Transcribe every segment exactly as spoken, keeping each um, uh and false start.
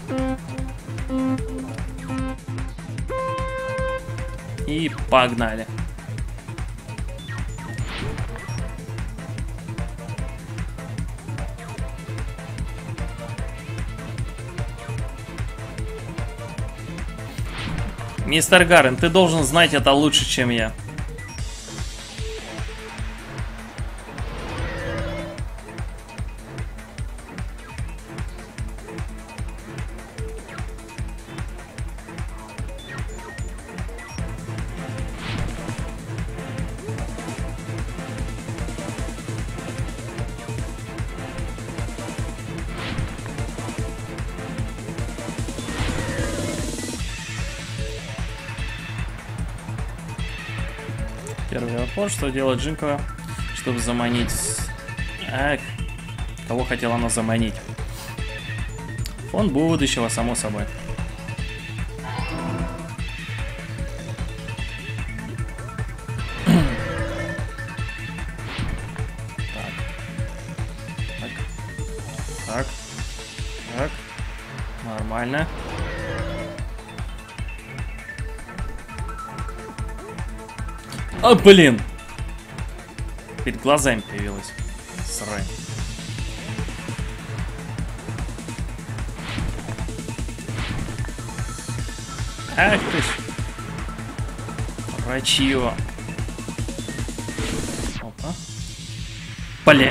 И погнали. Мистер Гарен, ты должен знать это лучше, чем я. Первый вопрос, что делает Джинкова, чтобы заманить... Эх, кого хотела она заманить? Фонд будущего, само собой. Так. Так. Так. Так. Нормально. А, блин! Перед глазами появилась. Срань. Ах ты ж. Рачье. Опа. Блин.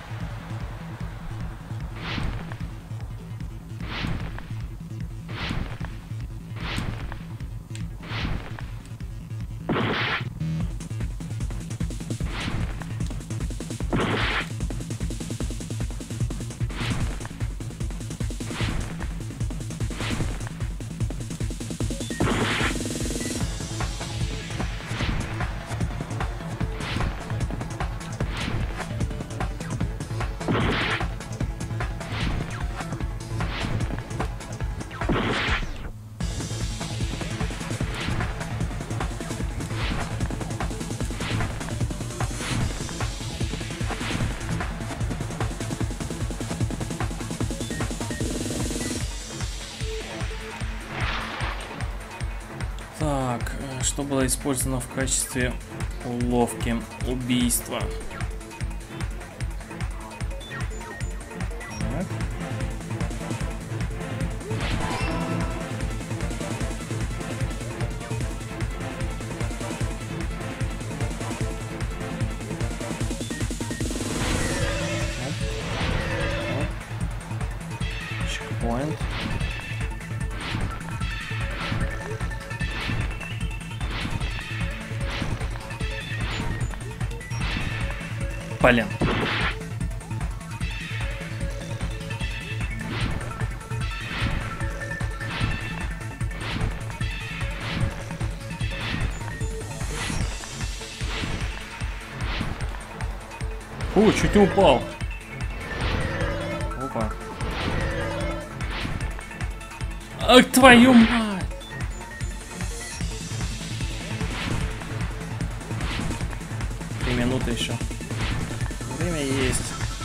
Так, что было использовано в качестве уловки убийства? Так. Чекпоинт. Блин. Фу, чуть не упал. Опа. Ах, твою мать! Три минуты еще. Время есть.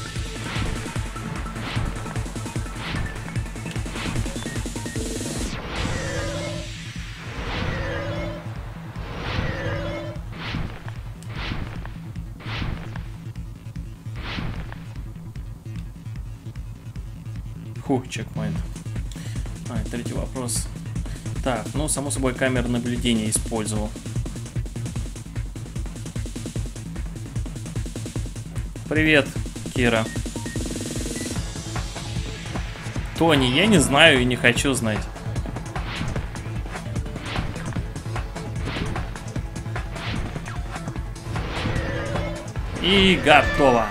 Фу, чекпоинт. А, третий вопрос. Так, ну, само собой, камеры наблюдения использовал. Привет, Кира. Тони, я не знаю и не хочу знать. И готово.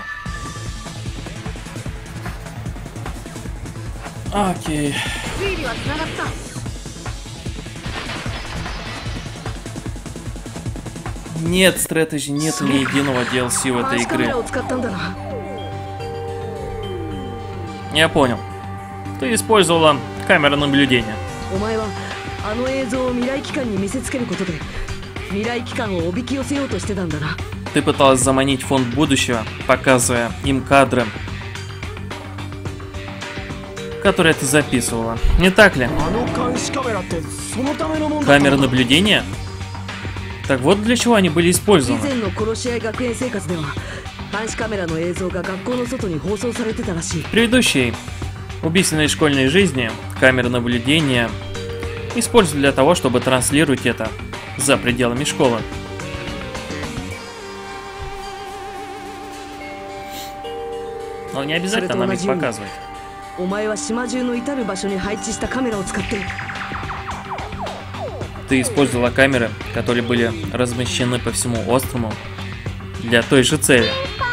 Окей. Нет стратегии, нет ни единого ди эл си в этой игре. Я понял. Ты использовала камеру наблюдения. Ты пыталась заманить фонд будущего, показывая им кадры. которое ты записывала. Не так ли? Камеры наблюдения? Так вот для чего они были использованы. В предыдущей убийственной школьной жизни камеры наблюдения использовали для того, чтобы транслировать это за пределами школы. Но не обязательно нам их показывать. Ты использовала камеры, которые были размещены по всему острову для той же цели.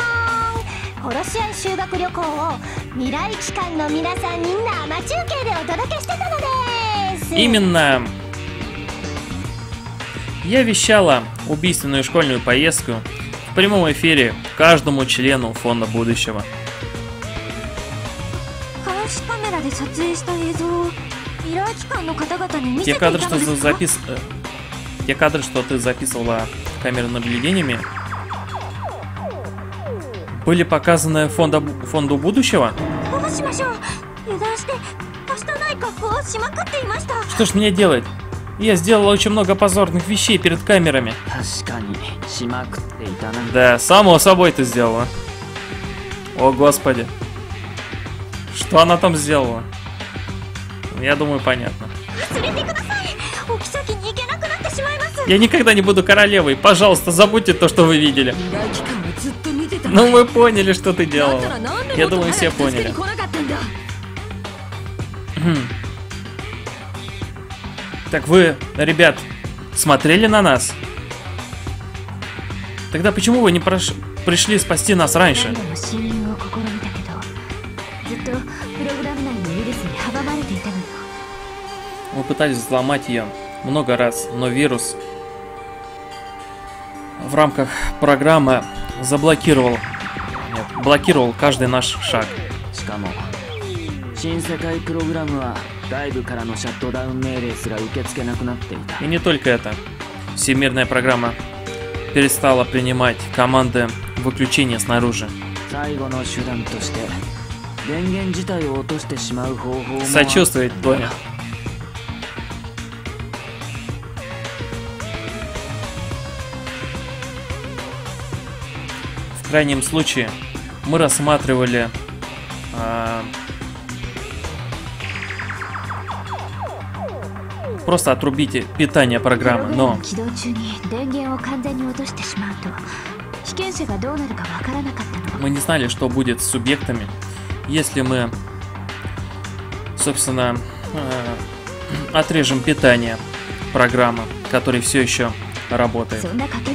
Именно я вещала убийственную школьную поездку в прямом эфире каждому члену Фонда будущего. Те кадры, что запис... Те кадры, что ты записывала камерой наблюдениями, были показаны фонда... Фонду будущего? Что ж мне делать? Я сделала очень много позорных вещей перед камерами. Да, само собой ты сделала. О, господи. Что она там сделала? Я думаю, понятно. Я никогда не буду королевой. Пожалуйста, забудьте то, что вы видели. Ну, мы поняли, что ты делала. Я думаю, все поняли. Так вы, ребят, смотрели на нас? Тогда почему вы не прош... пришли спасти нас раньше? Мы пытались взломать ее много раз, но вирус в рамках программы заблокировал, нет, блокировал каждый наш шаг. И не только это. Всемирная программа перестала принимать команды выключения снаружи. Сочувствует Тоня. В крайнем случае мы рассматривали э, просто отрубите питание программы, но мы не знали, что будет с субъектами, если мы, собственно, э, отрежем питание программы, которая все еще работает.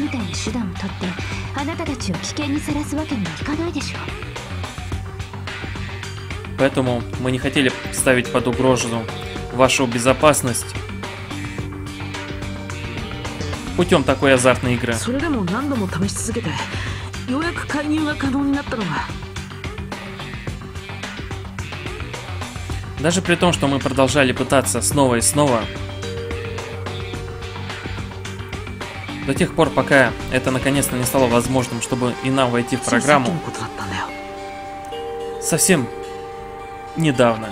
Поэтому мы не хотели ставить под угрозу вашу безопасность путем такой азартной игры. Даже при том, что мы продолжали пытаться снова и снова, до тех пор, пока это наконец-то не стало возможным, чтобы и нам войти в программу, совсем недавно.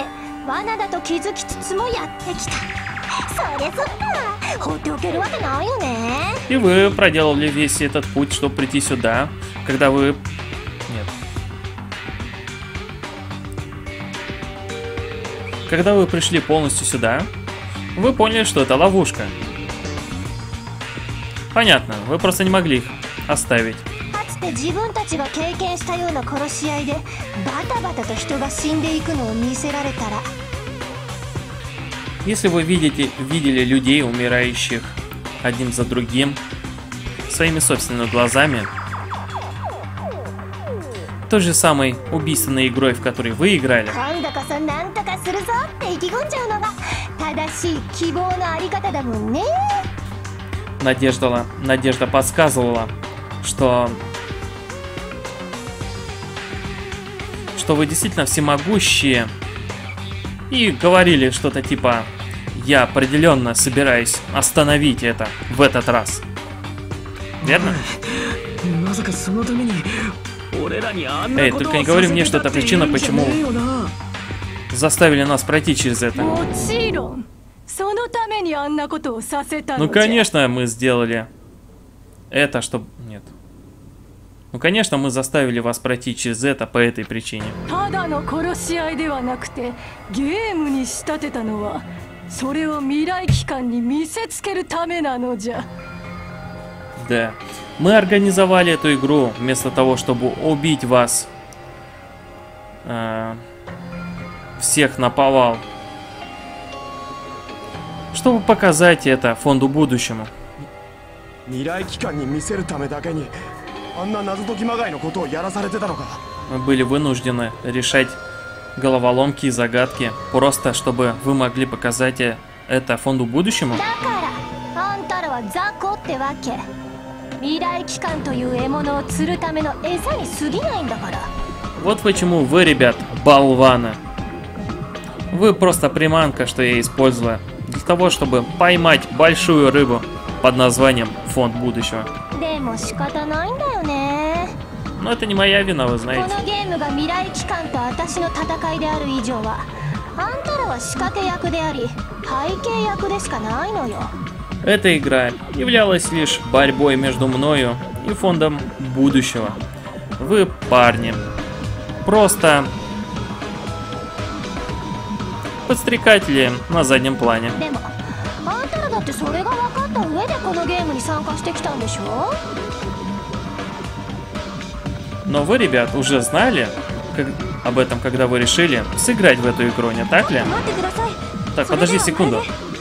И вы проделали весь этот путь, чтобы прийти сюда, когда вы... Нет. Когда вы пришли полностью сюда, вы поняли, что это ловушка. Понятно, вы просто не могли их оставить. Если вы видите, видели людей, умирающих одним за другим, своими собственными глазами, той же самой убийственной игрой, в которой вы играли, Надежда, Надежда подсказывала, что, что вы действительно всемогущие, и говорили что-то типа: я определенно собираюсь остановить это в этот раз. Верно? Эй, только не говори мне, что это причина, почему заставили нас пройти через это. Ну, конечно, мы сделали это, чтобы... Нет. Ну, конечно, мы заставили вас пройти через это по этой причине. Да. Мы организовали эту игру вместо того, чтобы убить вас э, всех наповал. Чтобы показать это фонду будущему. Мы были вынуждены решать головоломки и загадки, просто чтобы вы могли показать это фонду будущему. Вот почему вы, ребят, болваны. Вы просто приманка, что я использую для того, чтобы поймать большую рыбу под названием Фонд будущего. Но это не моя вина, вы знаете. Эта игра являлась лишь борьбой между мною и фондом будущего. Вы, парни, просто подстрекатели на заднем плане. Но вы, ребят, уже знали как, об этом, когда вы решили сыграть в эту игру, не так ли? Так, подожди секунду.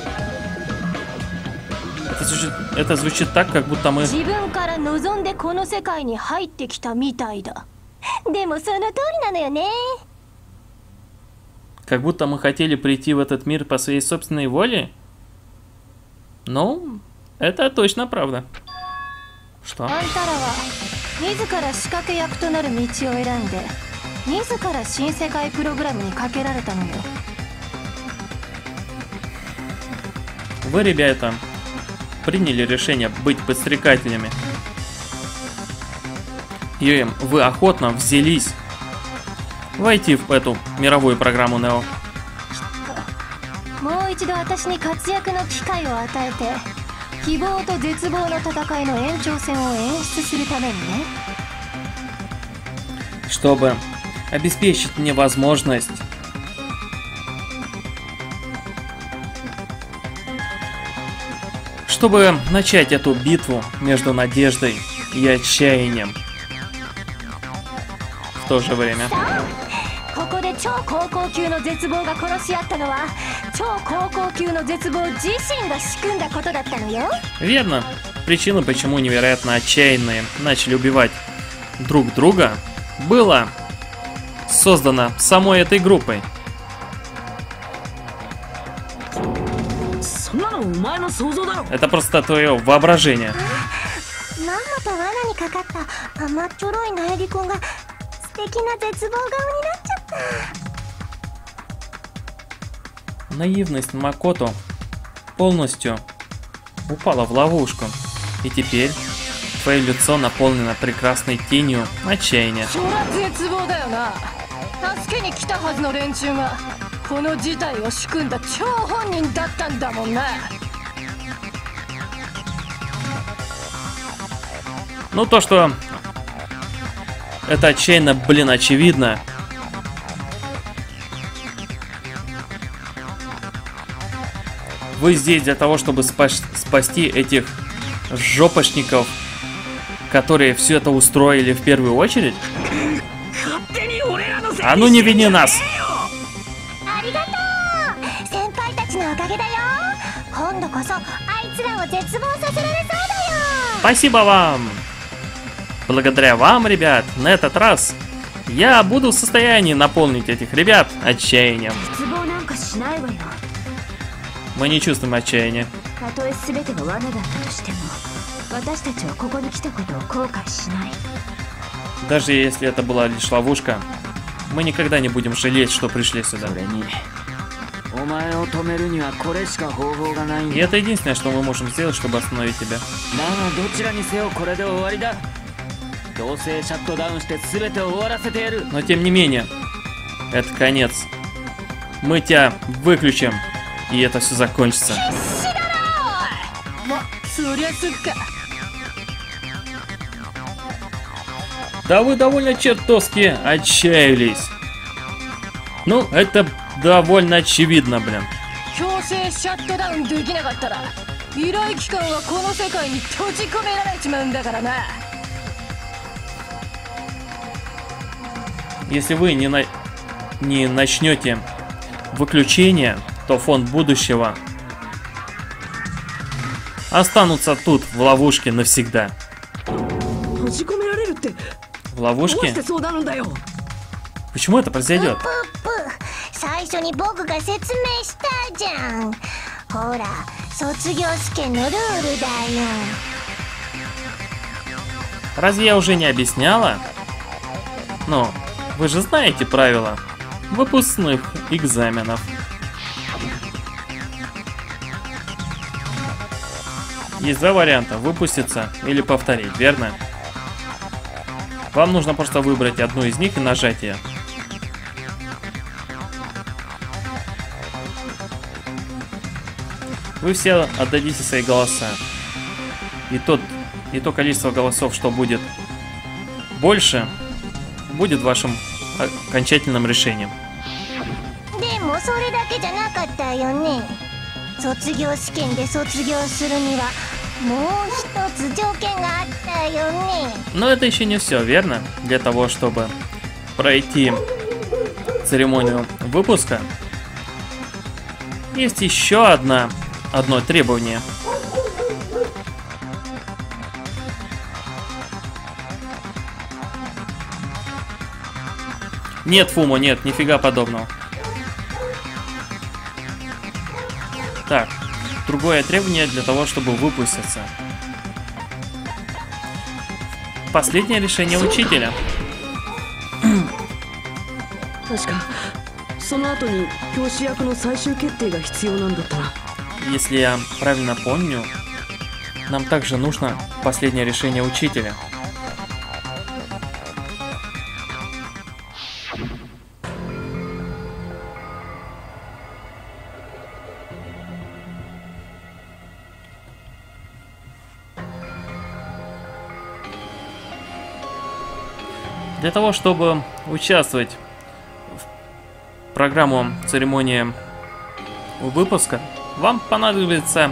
Это звучит, это звучит так, как будто мы... Как будто мы хотели прийти в этот мир по своей собственной воле? Ну, это точно правда. Что? Вы, ребята, приняли решение быть подстрекателями. И вы охотно взялись войти в эту мировую программу Нео. Чтобы обеспечить мне возможность чтобы начать эту битву между надеждой и отчаянием в то же время. Верно. Причина, почему невероятно отчаянные начали убивать друг друга, была создана самой этой группой. Это просто твое воображение. Наивность Макото полностью упала в ловушку. И теперь твое лицо наполнено прекрасной тенью отчаяния. Ну то, что это отчаянно, блин, очевидно. Вы здесь для того, чтобы спас спасти этих жопошников, которые все это устроили в первую очередь? А ну не вини нас! Спасибо вам! Благодаря вам, ребят, на этот раз я буду в состоянии наполнить этих ребят отчаянием. Мы не чувствуем отчаяния. Даже если это была лишь ловушка, мы никогда не будем жалеть, что пришли сюда. И это единственное, что мы можем сделать, чтобы остановить тебя. Но тем не менее, это конец мы тебя выключим, и это все закончится. Да вы довольно чертовски отчаялись. Ну, это довольно очевидно, блин. Если вы не, на... не начнете выключение, то фонд будущего останутся тут, в ловушке, навсегда. В ловушке? Почему это произойдет? Разве я уже не объясняла? Ну, вы же знаете правила выпускных экзаменов. Есть два варианта: выпуститься или повторить, верно? Вам нужно просто выбрать одну из них и нажать ее. Вы все отдадите свои голоса. И, тот, и то количество голосов, что будет больше, будет вашим окончательным решением. Но это еще не все, верно? Для того, чтобы пройти церемонию выпуска, есть еще одна, одно требование. Нет, Фумо, нет, нифига подобного. Так, другое требование для того, чтобы выпуститься. Последнее решение учителя. Если я правильно помню, нам также нужно последнее решение учителя. Для того, чтобы участвовать в программу церемонии выпуска, вам понадобится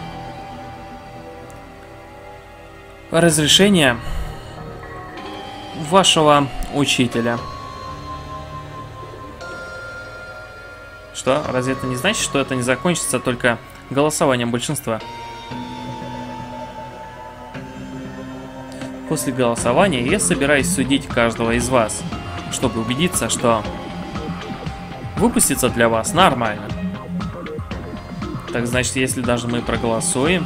разрешение вашего учителя. Что? Разве это не значит, что это не закончится только голосованием большинства? После голосования я собираюсь судить каждого из вас, чтобы убедиться, что выпуститься для вас нормально. Так значит, если даже мы проголосуем,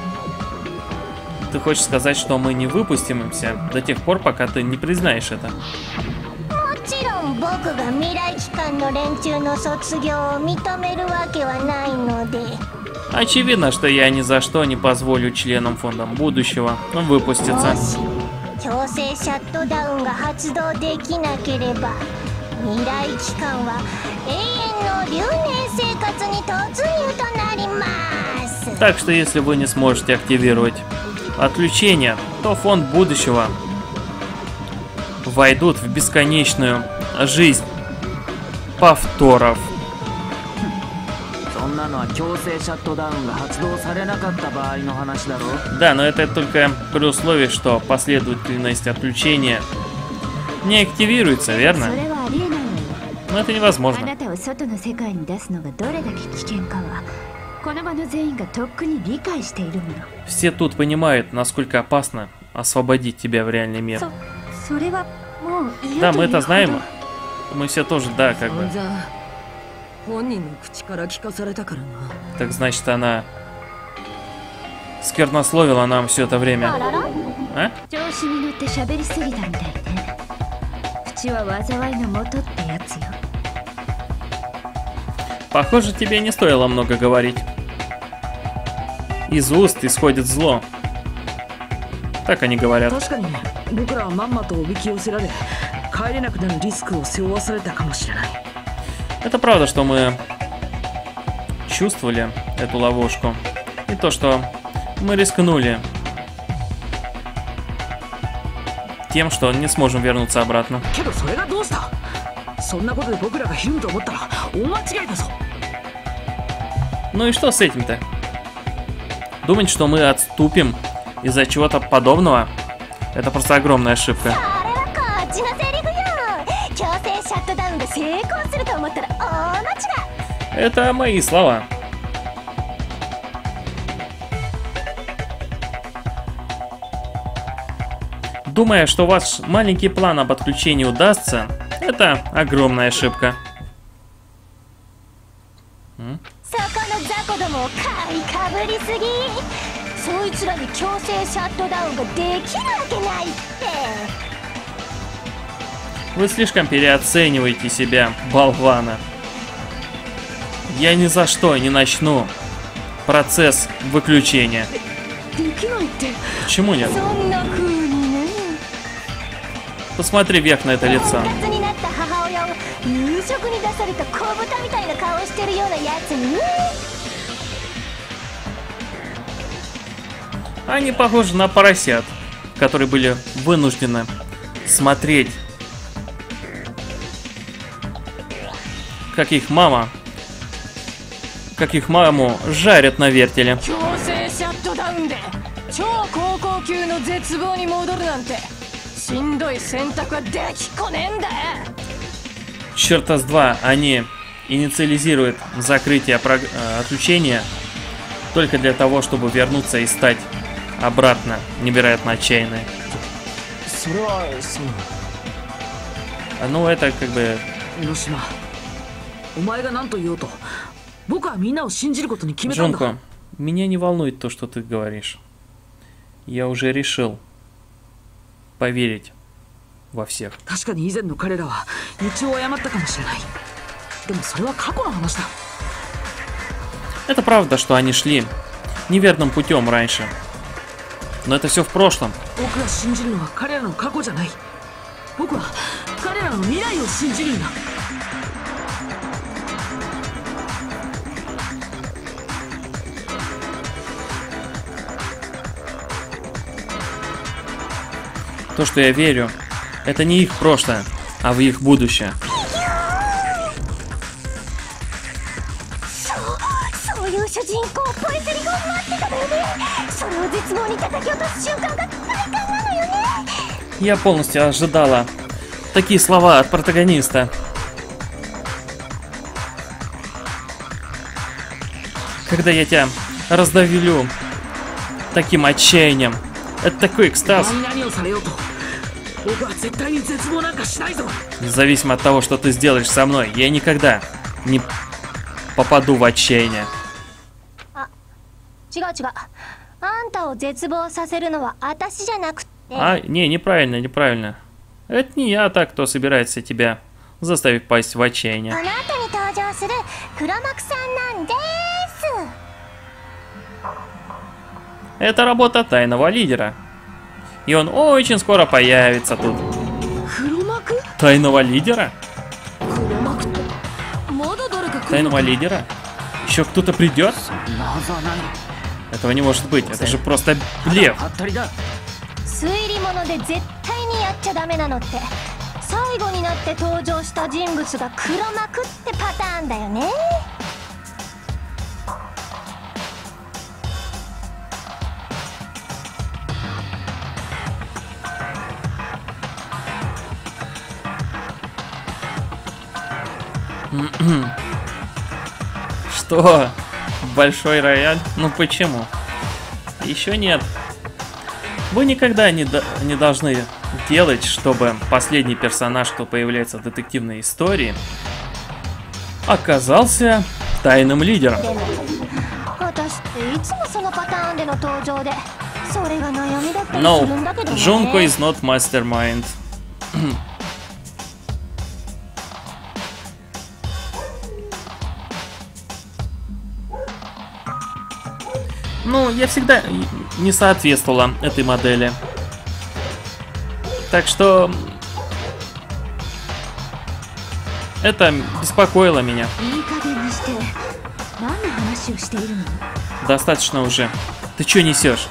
ты хочешь сказать, что мы не выпустимся до тех пор, пока ты не признаешь это? Очевидно, что я ни за что не позволю членам фонда будущего выпуститься. Так что если вы не сможете активировать отключение, то фонд будущего войдут в бесконечную жизнь повторов. Да, но это только при условии, что последовательность отключения не активируется, верно? Но это невозможно. Все тут понимают, насколько опасно освободить тебя в реальный мир. Да, мы это знаем. Мы все тоже, да, как бы. Так значит, она сквернословила нам все это время. А? Похоже, тебе не стоило много говорить. Из уст исходит зло. Так они говорят. Это правда, что мы чувствовали эту ловушку. И то, что мы рискнули тем, что не сможем вернуться обратно. Ну и что с этим-то? Думать, что мы отступим из-за чего-то подобного, это просто огромная ошибка. Это мои слова. Думая, что ваш маленький план об отключении удастся, это огромная ошибка. М? Вы слишком переоцениваете себя, болвана. Я ни за что не начну процесс выключения. Почему нет? Посмотри вверх на это лицо. Они похожи на поросят, которые были вынуждены смотреть, как их мама, как их маму жарят на вертеле. Черта с два, они инициализируют закрытие отключения только для того, чтобы вернуться и стать обратно невероятно отчаянной. Ну, это как бы... Джунко, меня не волнует то, что ты говоришь. Я уже решил поверить во всех. Это правда, что они шли неверным путем раньше. Но это все в прошлом. То, что я верю, это не их прошлое, а в их будущее. Я полностью ожидала такие слова от протагониста. Когда я тебя раздавлю таким отчаянием. Это такой экстаз. Независимо от того, что ты сделаешь со мной, я никогда не попаду в отчаяние. А, не, неправильно, неправильно. Это не я так, кто собирается тебя заставить пасть в отчаяние. Это работа тайного лидера. И он очень скоро появится тут. Тайного лидера? Тайного лидера? Еще кто-то придет? Этого не может быть. Это же просто блеф. Что? Большой рояль? Ну почему? Еще нет. Вы никогда не, до не должны делать, чтобы последний персонаж, кто появляется в детективной истории, оказался тайным лидером. No, Junko is not mastermind. Ну, я всегда не соответствовала этой модели. Так что... Это беспокоило меня. Достаточно уже. Ты что несешь?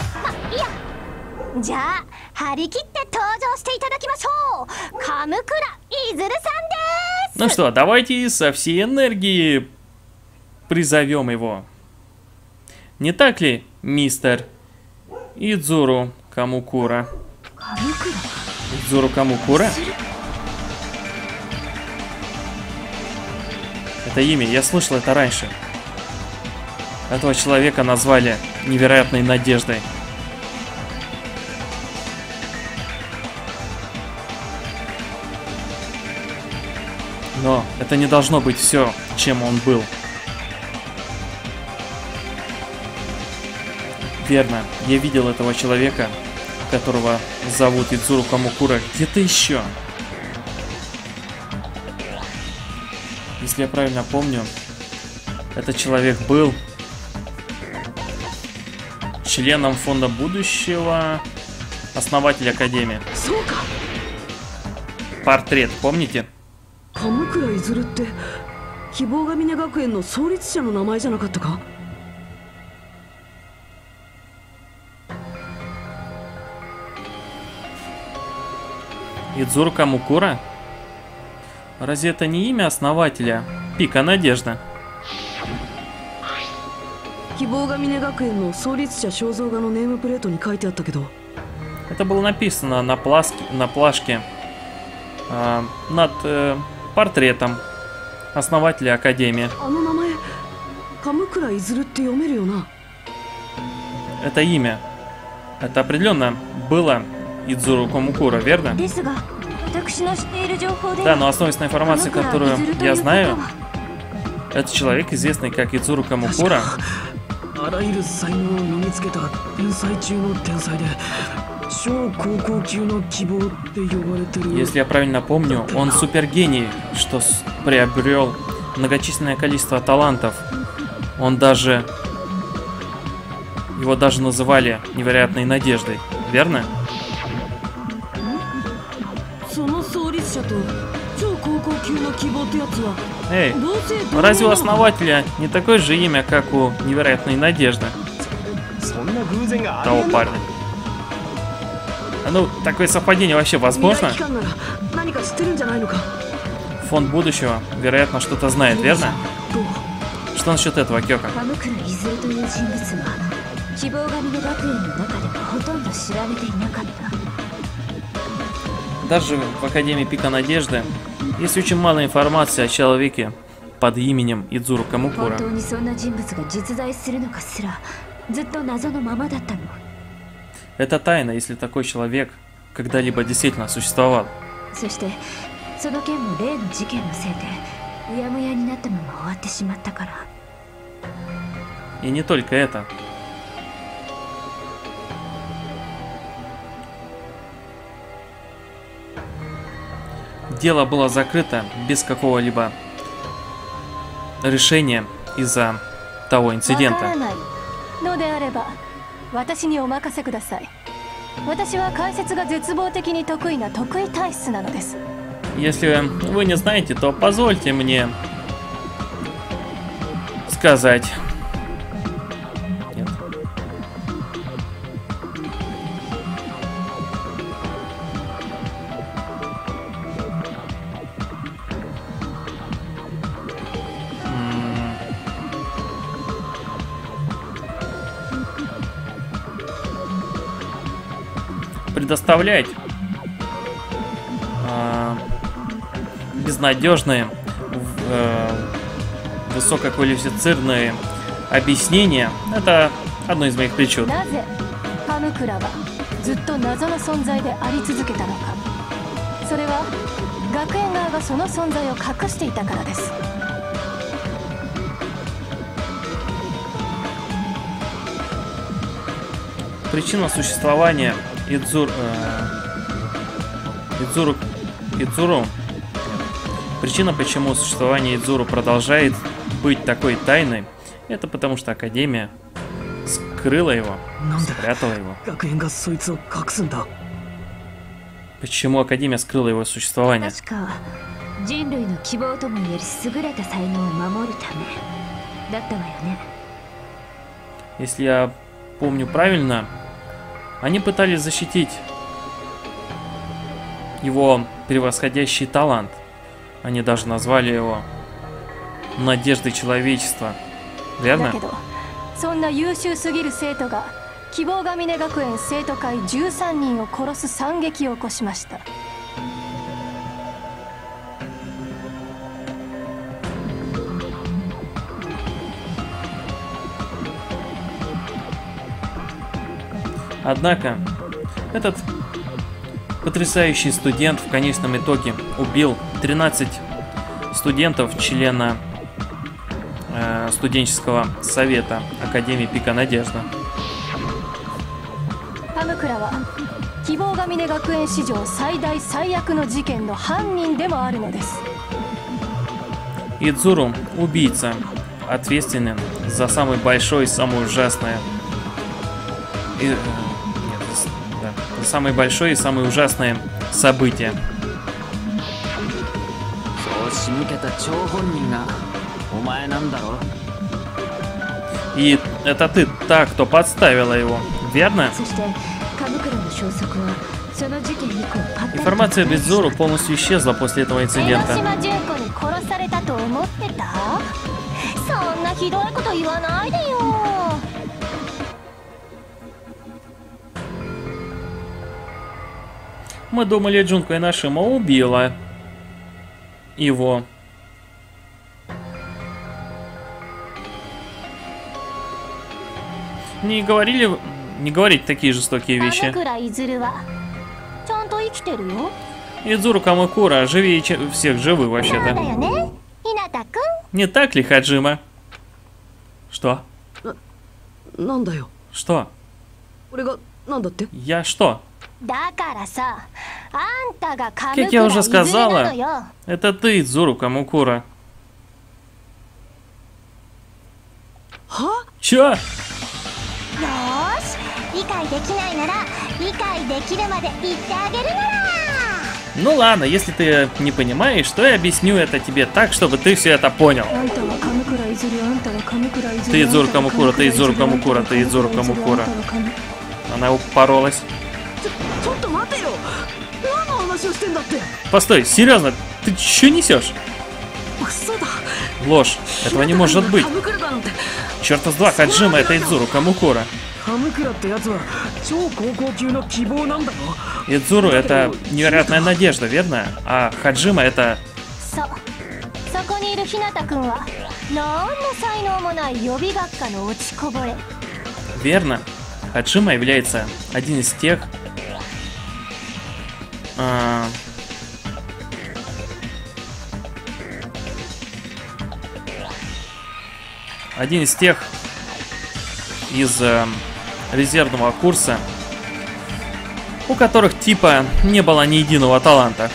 Ну что, давайте со всей энергии призовем его. Не так ли, мистер Идзуру Камукура? Идзуру Камукура? Это имя, я слышал это раньше. Этого человека назвали невероятной надеждой. Но это не должно быть все, чем он был. Верно, я видел этого человека, которого зовут Идзуру Камукура, где-то еще. Если я правильно помню, этот человек был членом фонда будущего, основатель Академии. Портрет, помните? Камукура Изуруって希望ヶ峰学園の創立者の名前じゃなかったか? Идзуру Камукура? Разве это не имя основателя Пика Надежда? Это было написано на, пласке, на плашке э, над э, портретом основателя Академии. Это имя. Это определенно было Идзуру Камукура, верно? Да, но основываясь на информации, которую я знаю, это человек, известный как Идзуру Камукура. Если я правильно помню, он супергений, что приобрел многочисленное количество талантов. Он даже... Его даже называли невероятной надеждой, верно? Эй, разве у основателя не такое же имя, как у невероятной надежды того парня? А ну, такое совпадение вообще возможно? Фонд будущего, вероятно, что-то знает, верно? Что насчет этого, Кёка? Даже в Академии Пика Надежды есть очень мало информации о человеке под именем Идзуру Камукура. Это тайна, если такой человек когда-либо действительно существовал. И не только это. Дело было закрыто без какого-либо решения из-за того инцидента. Если вы не знаете, то позвольте мне сказать. Нет. Предоставлять э, безнадежные, э, высококвалифицированные объяснения — это одно из моих причуд. Причина существования Идзур, э, Идзуру, Идзуру, причина, почему существование Идзуру продолжает быть такой тайной, это потому что Академия скрыла его, спрятала его. Почему Академия скрыла его существование? 人類の希望とも言える優れた才能を守るためだったわよね。 Если я помню правильно, они пытались защитить его превосходящий талант. Они даже назвали его надеждой человечества. Верно? だけどそんな優秀すぎる生徒が希望ヶ峰学園生徒会じゅうさんにんを殺す惨劇を起こしました。 Однако, этот потрясающий студент в конечном итоге убил тринадцать студентов, члена э, студенческого совета Академии Пика Надежда. 田村は希望ヶ峰学園史上最大最悪の事件の犯人でもあるのです。 Идзуру – убийца, ответственен за самое большое и самое ужасное и, э, нет, да, за самое большое и самое ужасное событие. И это ты та, кто подставила его, верно? Информация об Идзуру полностью исчезла после этого инцидента. Мы думали, Джунко Инашима убила его. Не говорили, не говорить такие жестокие вещи. Идзуру Камакура живее чем всех живых вообще-то. Не так ли, Хаджима? Что? Что? Я что? Как я уже сказала, это ты, Идзуру Камакура. Чё? Ну ладно, если ты не понимаешь, то я объясню это тебе так, чтобы ты все это понял. Ты Идзуру Камакура, ты Идзуру Камакура, ты Идзуру Камакура. Она упоролась. Постой, серьезно, ты что несешь? Ложь, этого не может быть. Черта с два, Хаджима, это Идзуру Камакура. Идзуру это невероятная надежда, верно? А Хаджима это... Верно. Хаджима является один из тех... А... Один из тех из э, резервного курса, у которых типа не было ни единого таланта.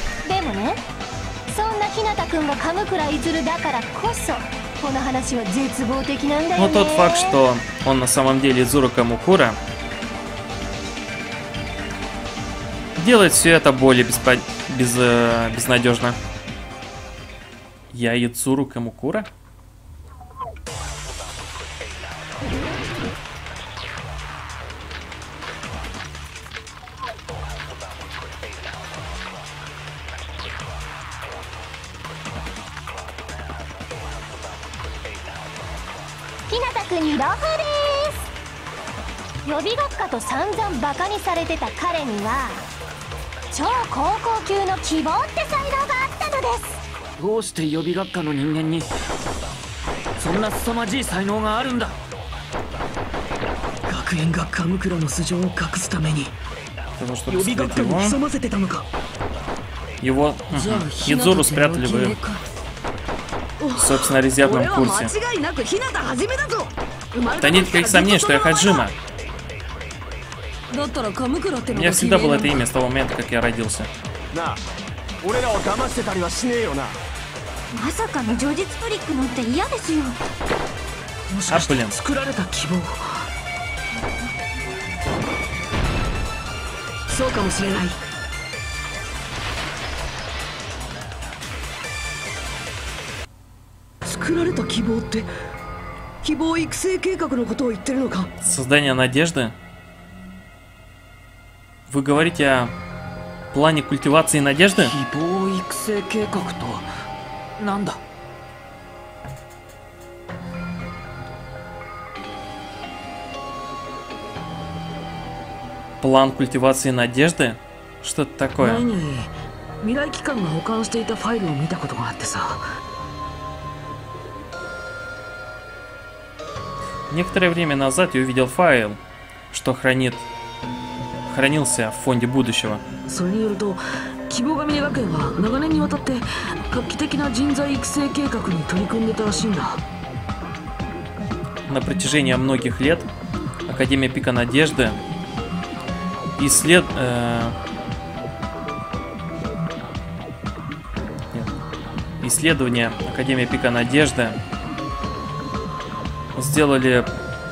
Но тот факт, что он на самом деле Идзуру Камакура, делает все это более беспо... без, э, безнадежно. Я Идзуру Камакура? Его Идзуру спрятали бы в, собственно, резервном курсе. Да нет никаких сомнений, что я Хаджима. У меня всегда было это имя с того момента, как я родился. А, блин. 作られた希望って希望育成計画のことを言ってるのか。 Создание надежды? Вы говорите о плане культивации надежды? 希望育成計画となんだ。 План культивации надежды? Что это такое? 前に未来機関が保管していたファイルを見たことがあってさ。 Некоторое время назад я увидел файл, что хранит, хранился в фонде будущего. それによると希望が峰学園は長年にわたって画期的な人材育成計画に取り組んでたらしいんだ。 На протяжении многих лет Академия Пика Надежды исслед... э, нет. Исследования Академии Пика Надежды сделали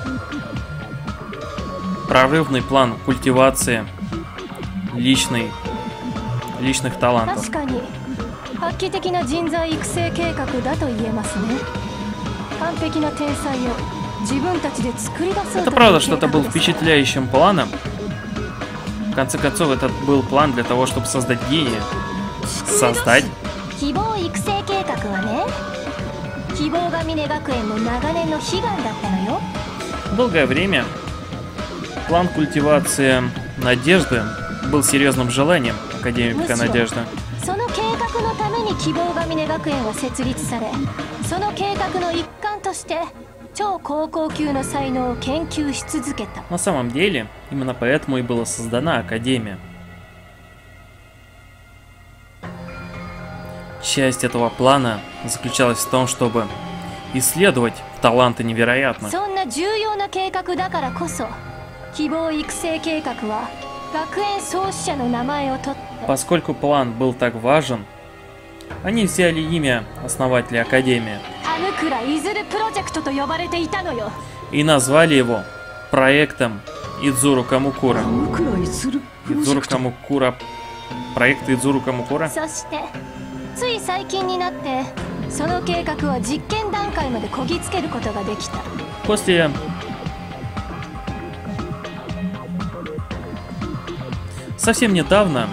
прорывный план культивации личной, личных талантов. 確かに画期的な人材育成計画だと言えますね。完璧な天才を自分たちで作り出そうと Это правда, что это был впечатляющим планом. В конце концов, это был план для того, чтобы создать гения. Создать? 希望育成計画はね、希望が峰学園の長年の悲願だったのよ。 Долгое время план культивации надежды был серьезным желанием Академии Пика Надежды. その計画のために希望が峰学園は設立され、その計画の一環として超高校級の才能を研究し続けた。 На самом деле, именно поэтому и была создана Академия. Часть этого плана заключалась в том, чтобы исследовать таланты невероятных. そんな重要な計画だからこそ、希望育成計画は学園創始者の名前を取って Поскольку план был так важен, они взяли имя основателя Академии 田倉いずるプロジェクトと呼ばれていたのよ。 и назвали его проектом Идзуру Камукура. 田倉いずるプロジェ Идзуру クト。 Камукура. Проект Идзуру Камукура. そしてつい最近になってその計画は実験段階までこぎつけることができた。 После совсем недавно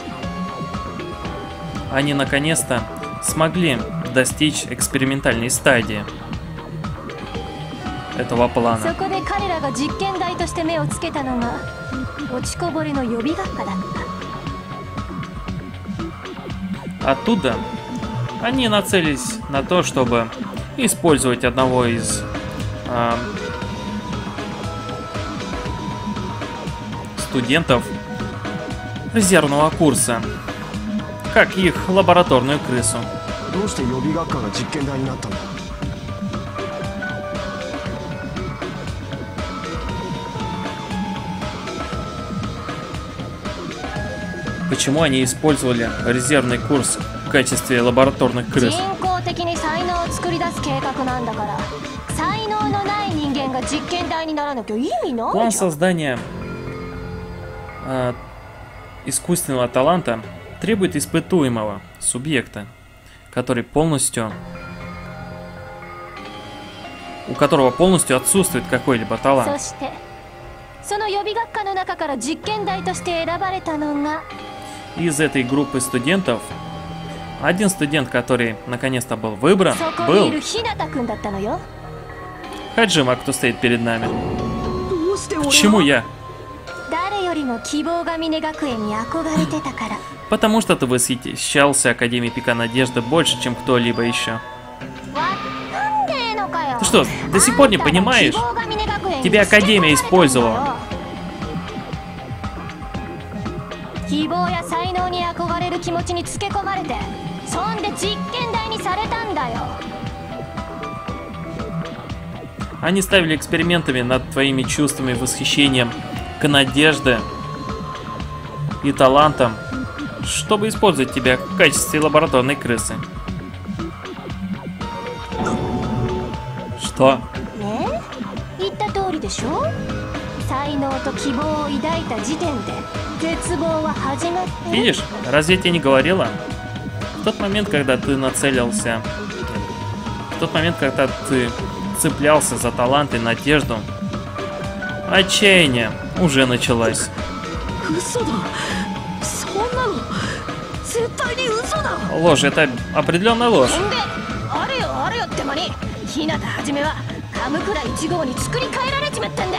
они наконец-то смогли достичь экспериментальной стадии этого そ плана. こで彼らが実験台として目をつけたのが落ちこぼれの予備学科だった。 Оттуда они нацелились на то, чтобы использовать одного из а, студентов резервного курса, как их лабораторную крысу. どうして予備学科が実験台になったんだ。 Почему они использовали резервный курс в качестве лабораторных крыс? 人工的に才能を作り出す計画なんだから、才能のない人間が実験台にならなきゃ意味ない План じゃん。 создания а, искусственного таланта требует испытуемого субъекта, который полностью, у которого полностью отсутствует какой-либо そ талант. してその予備学科の中から実験台として選ばれたのが Из этой группы студентов один студент, который наконец-то был выбран, そこにい был る日向くんだったのよ。 Хаджима, кто стоит перед нами. どうして俺 Почему は я? 誰よりも希望が峰学園に憧れてたから。 Потому что ты восхищался Академией Пика Надежды больше, чем кто-либо еще. わかんねえのかよ。 Ты что, до сих пор не понимаешь? Тебя Академия использовала. 希望や才能に憧れる気持ちにつけ込まれて、そんで実験台にされたんだよ。 Они ставили экспериментами над твоими чувствами, восхищением к надежде и талантом, чтобы использовать тебя в качестве лабораторной крысы. Что? ねえ、言った通りでしょ。才能と希望を抱いた時点で絶望は始まってる。 Видишь, разве я тебе не говорила? В тот момент, когда ты нацелился, В тот момент, когда ты цеплялся за талант и надежду, отчаяние уже началось. 嘘だ。そんなの絶対に嘘だ。 Ложь, это определенная ложь. ほんであれよあれよって間に日向はじめはカムクラいち号に作り変えられちまったんだい。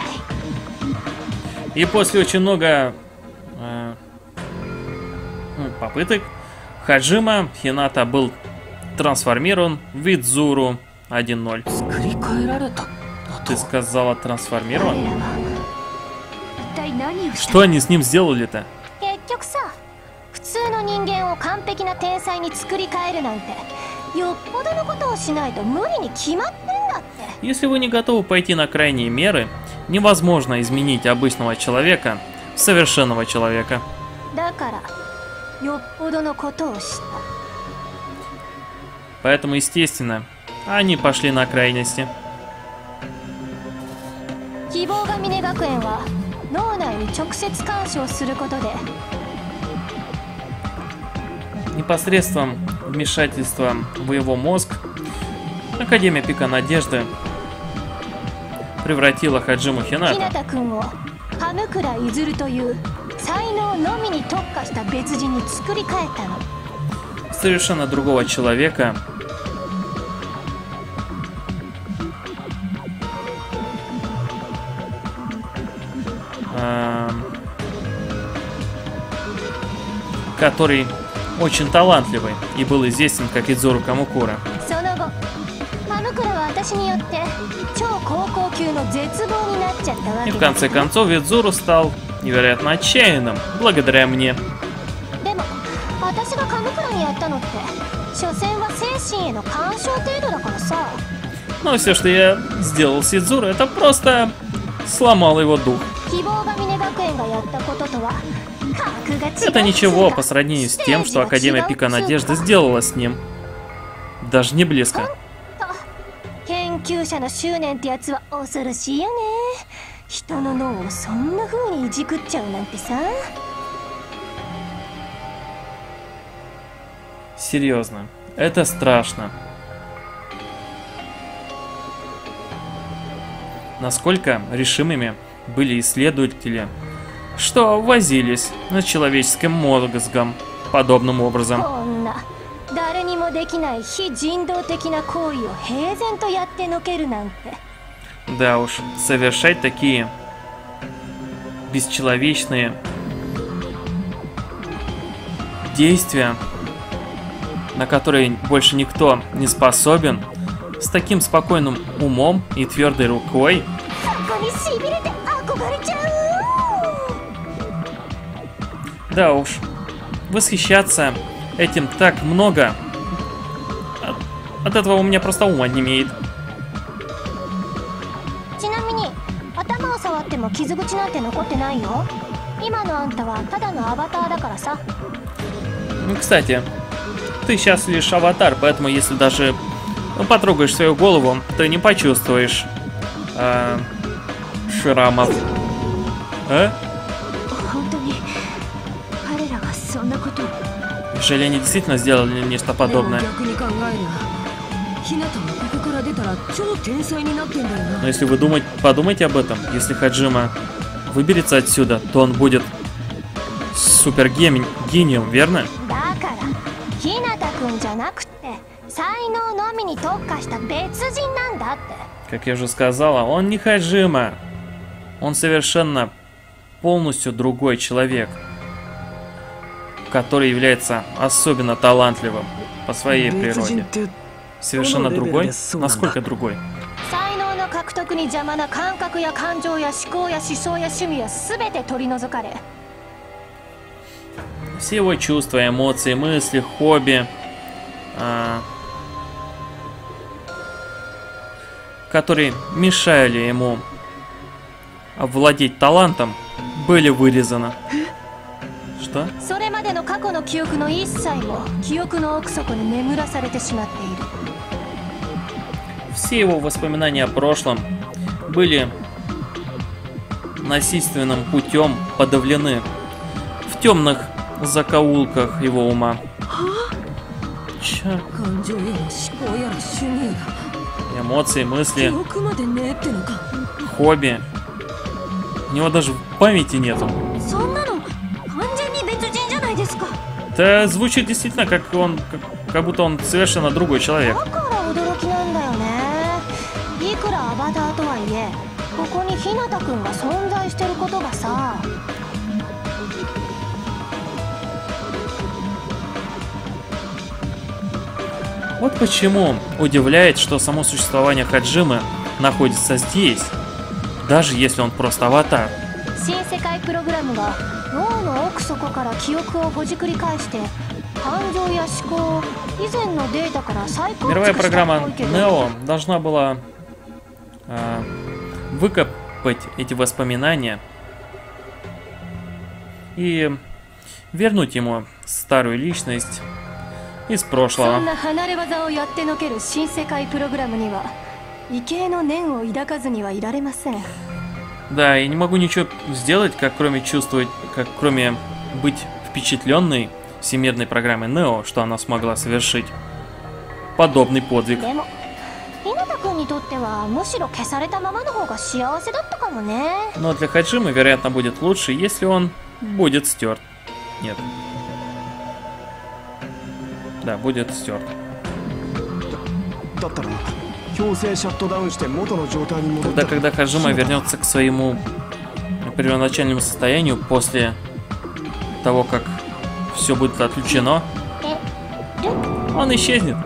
И после очень много э, попыток Хаджима Хината был трансформирован в Идзуру один ноль. 作り変えられた。 Ты сказала трансформирован? 一体何をした Что они с ним сделали-то? 結局さ普通の人間を完璧な天才に作り変えるなんてよっぽどのことをしないと無理に決まってんだって。 Если вы не готовы пойти на крайние меры, невозможно изменить обычного человека в совершенного человека. だからよっぽどのことをした。 Поэтому, естественно, они пошли на крайности. 希望が峰学園は脳内に直接干渉することで Непосредством вмешательства в его мозг Академия Пика Надежды превратила Хаджиму 日 Хината 向君を羽向倉いずるという才能のみに特化した別人に作り変えたの。 в совершенно другого человека, эм, который очень талантливый и был известен как Идзуру Камукура. その後羽向倉は私によって超高校級の絶望になっちゃったわ И け в だ。 конце концов Идзуру стал невероятно отчаянным благодаря мне. でも私が羽向倉にやったのって所詮は精神への干渉程度だからさ。 Но все, что я сделал с Идзуру, это просто сломал его дух. 希望が峰学園がやったこととは格が違う。 Это ничего по сравнению с тем, что Академия Пика Надежды сделала с ним. Даже не близко. 研究者の執念ってやつは恐ろしいよね。人の脳をそんな風にいじくっちゃうなんてさ。 Серьезно, это страшно. Насколько решимыми были исследователи, что возились над человеческим мозгом подобным образом. こんな誰にもできない非人道的な行為を平然とやってのけるなんて。 Да уж, совершать такие бесчеловечные действия, на которые больше никто не способен, с таким спокойным умом и твердой рукой. そこにしびれて憧れちゃう。 Да уж, восхищаться этим так много. От, от этого у меня просто ума не имеет. ちなみに頭を触っても傷口なんて残ってないよ。今のあんたはただのアバターだからさ。 Кстати, ты сейчас лишь аватар, поэтому если даже потрогаешь свою голову, ты не почувствуешь э, шрамов. А? 本当に彼らがそんなことを。 Неужели они действительно сделали нечто でも подобное? 逆に考えりゃひなたもここから出たら超天才になってんだよな。 Но если вы думать, подумайте об этом, если Хаджима выберется отсюда, то он будет супергением, верно? だから日向君じゃなくて才能のみに特化した別人なんだって。 Как я уже сказала, он не Хаджима. Он совершенно полностью другой человек, который является особенно талантливым по своей 別人 природе. って Совершенно Ну, другой? левел Насколько другой? 才能の獲得に邪魔な感覚や感情や思考や思想や趣味は全て取り除かれ Все его чувства, эмоции, мысли, хобби, а, которые мешали ему овладеть талантом, были вырезаны. Что? それまでの過去の記憶の一切も記憶の奥底に眠らされてしまっている。 Все его воспоминания о прошлом были насильственным путем подавлены в темных закоулках его ума. Чё? 感情やら思考やら趣味やら Эмоции, 記 мысли, 憶までねえってのか хобби. У него даже памяти нету. そんなの完全に別人じゃないですか。 Это звучит действительно, как он, как, как будто он совершенно другой человек. だから驚きなんだよね。いくらアバターとはいえ、ここに日向くんが存在してることがさ。 Вот почему удивляет, что само существование Хаджимы находится здесь, даже если он просто аватар. 新世界プログラムが脳の奥底から記憶をほじくり返して感情や思考を以前のデータから再構築 Мировая したっ программа ぽいけど Нео должна была а, выкопать эти воспоминания и вернуть ему старую личность из そ прошлого. んな離れ技をやってのける新世界プログラムには畏敬の念を抱かずにはいられません。 Да, я не могу ничего сделать, как кроме чувствовать, как кроме быть впечатленной всемирной программой Нео, что она смогла совершить подобный подвиг. でも日向くんにとってはむしろ消されたままの方が幸せだったかもね。 Но для Хаджимы, вероятно, будет лучше, если он будет стерт. Нет. Да, будет стерт. だったら強制シャットダウンして元の状態に戻った Тогда, когда Хаджима вернется к своему первоначальному состоянию после того, как все будет отключено, え、ル он исчезнет.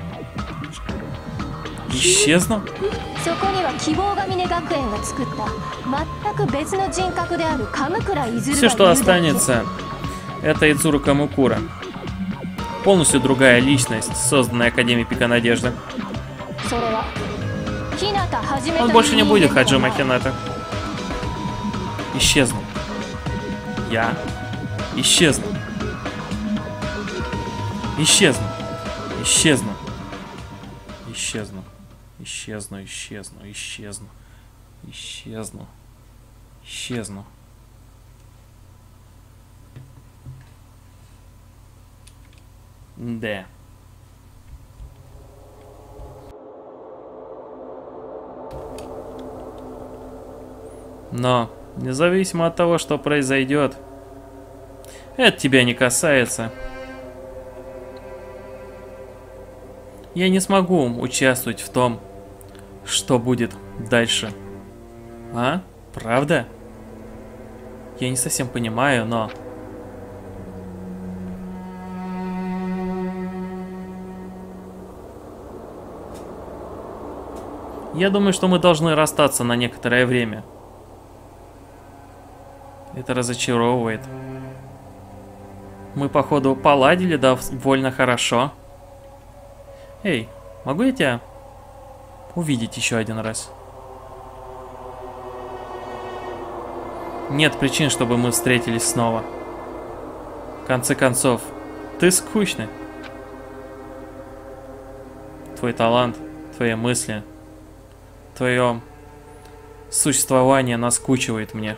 Исчезну? そこには希望が峰学園が作った全く別の人格であるカムクライズル Все, がい что るだけ。 останется, это Идзуру Камукура. Полностью другая личность, созданная Академией Пика Надежды. それは日向はじめ Он と больше не いう будет 人間 Хаджима が Хината. Исчезну. Я исчезну. Исчезну. Исчезну. Исчезну. Исчезну, исчезну, исчезну. Исчезну. Исчезну. Да. Но, независимо от того, что произойдет, это тебя не касается. Я не смогу участвовать в том, что будет дальше. А? Правда? Я не совсем понимаю, но... Я думаю, что мы должны расстаться на некоторое время. Это разочаровывает. Мы, походу, поладили довольно хорошо. Эй, могу я тебя увидеть еще один раз? Нет причин, чтобы мы встретились снова. В конце концов, ты скучный. Твой талант, твои мысли, твое существование наскучивает мне.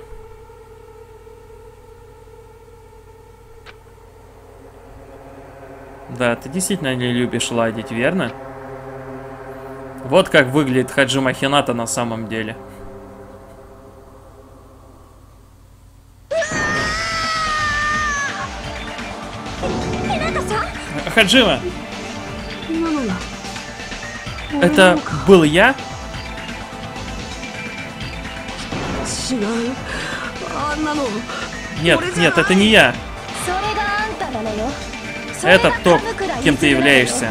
Да, ты действительно не любишь ладить, верно? Вот как выглядит Хаджима Хината на самом деле. Хаджима! Это был я? 違うあんなの Нет, нет, это не я. それがあんたなのよ。それ Это が то, カムクラ кем ты イズルなのよ。 являешься.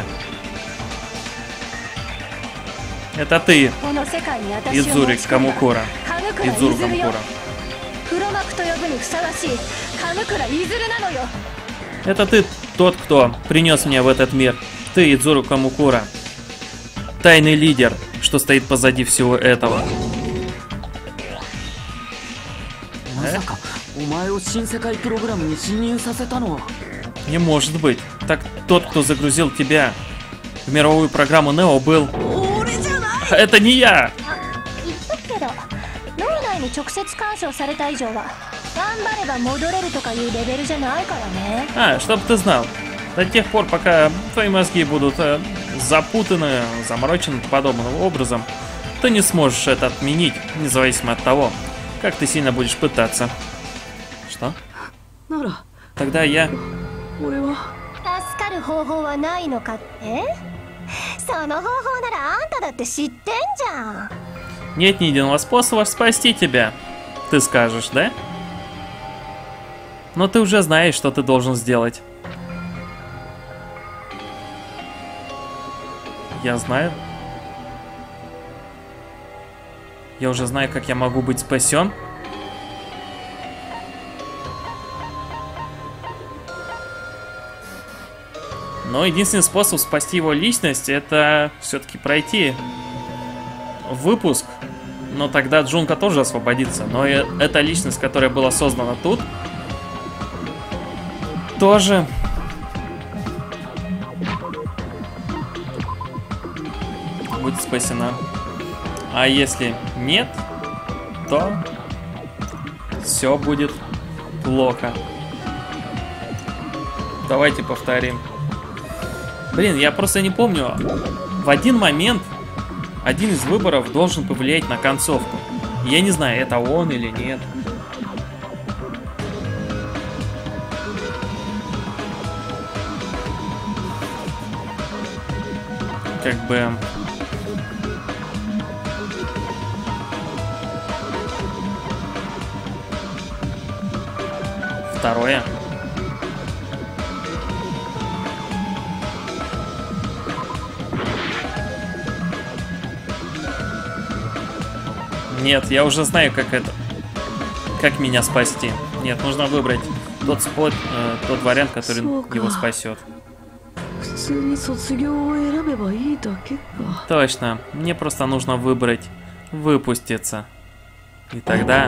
Это ты, この世界に私を Идзури 持ち込んだ Камукура. カムクライ Идзуру ズルよ。 Камукура. 黒幕と呼ぶにふさわしいカムクライズルなのよ。 Это ты тот, кто принес меня в этот мир. Ты, Идзуру Камукура. Тайный лидер, что стоит позади всего этого. まさかお前を新世界プログラムに侵入させたのは Не может быть. Так тот, кто загрузил тебя в мировую программу Нео, был... Это не я! 言っとくけど脳内に直接干渉された以上は頑張れば戻れるとかいうレベルじゃないからね。 А, чтоб ты знал. До тех пор, пока твои мозги будут э, запутаны, заморочены подобным образом, ты не сможешь это отменить, независимо от того, как ты сильно будешь пытаться. Что? なら Тогда я... 俺は助かる方法はないのかって？その方法ならあんただって知ってんじゃん。 Нет ни единого способа спасти тебя, ты скажешь, да? Но ты уже знаешь, что ты должен сделать. Я знаю. Я уже знаю, как я могу быть спасен. Но единственный способ спасти его личность — это все-таки пройти выпуск. Но тогда Джунка тоже освободится. Но и эта личность, которая была создана тут, тоже будет спасена. А если нет, то все будет плохо. Давайте повторим. Блин, я просто не помню. В один момент один из выборов должен повлиять на концовку. Я не знаю, это он или нет. Как бы... Второе. Нет, я уже знаю, как это... Как меня спасти. Нет, нужно выбрать тот спот, э, тот вариант, который его спасет. Точно. Мне просто нужно выбрать выпуститься. И тогда...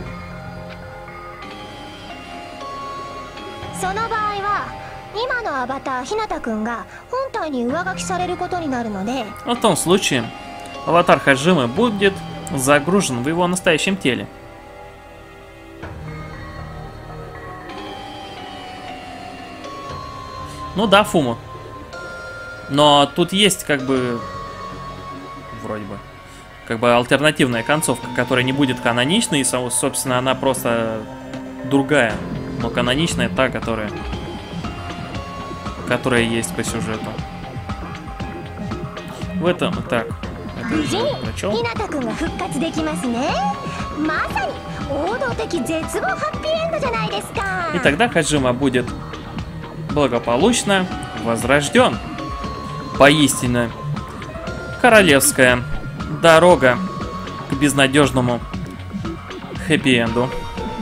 その場合は今のアバターひなたくんが本体に上書きされることになるので、 В том случае, аватар Хаджимы будет загружен в его настоящем теле. Ну да, Фуму. Но тут есть как бы... Вроде бы. Как бы альтернативная концовка, которая не будет каноничной. И, собственно, она просто другая. Но каноничная та, которая... Которая есть по сюжету. В этом... Так. 無事にひなたくんが復活できますね。まさに王道的絶望ハッピーエンドじゃないですか。 И тогда Хаджима будет благополучно возрожден. Поистине королевская дорога к безнадежному хэппи-энду.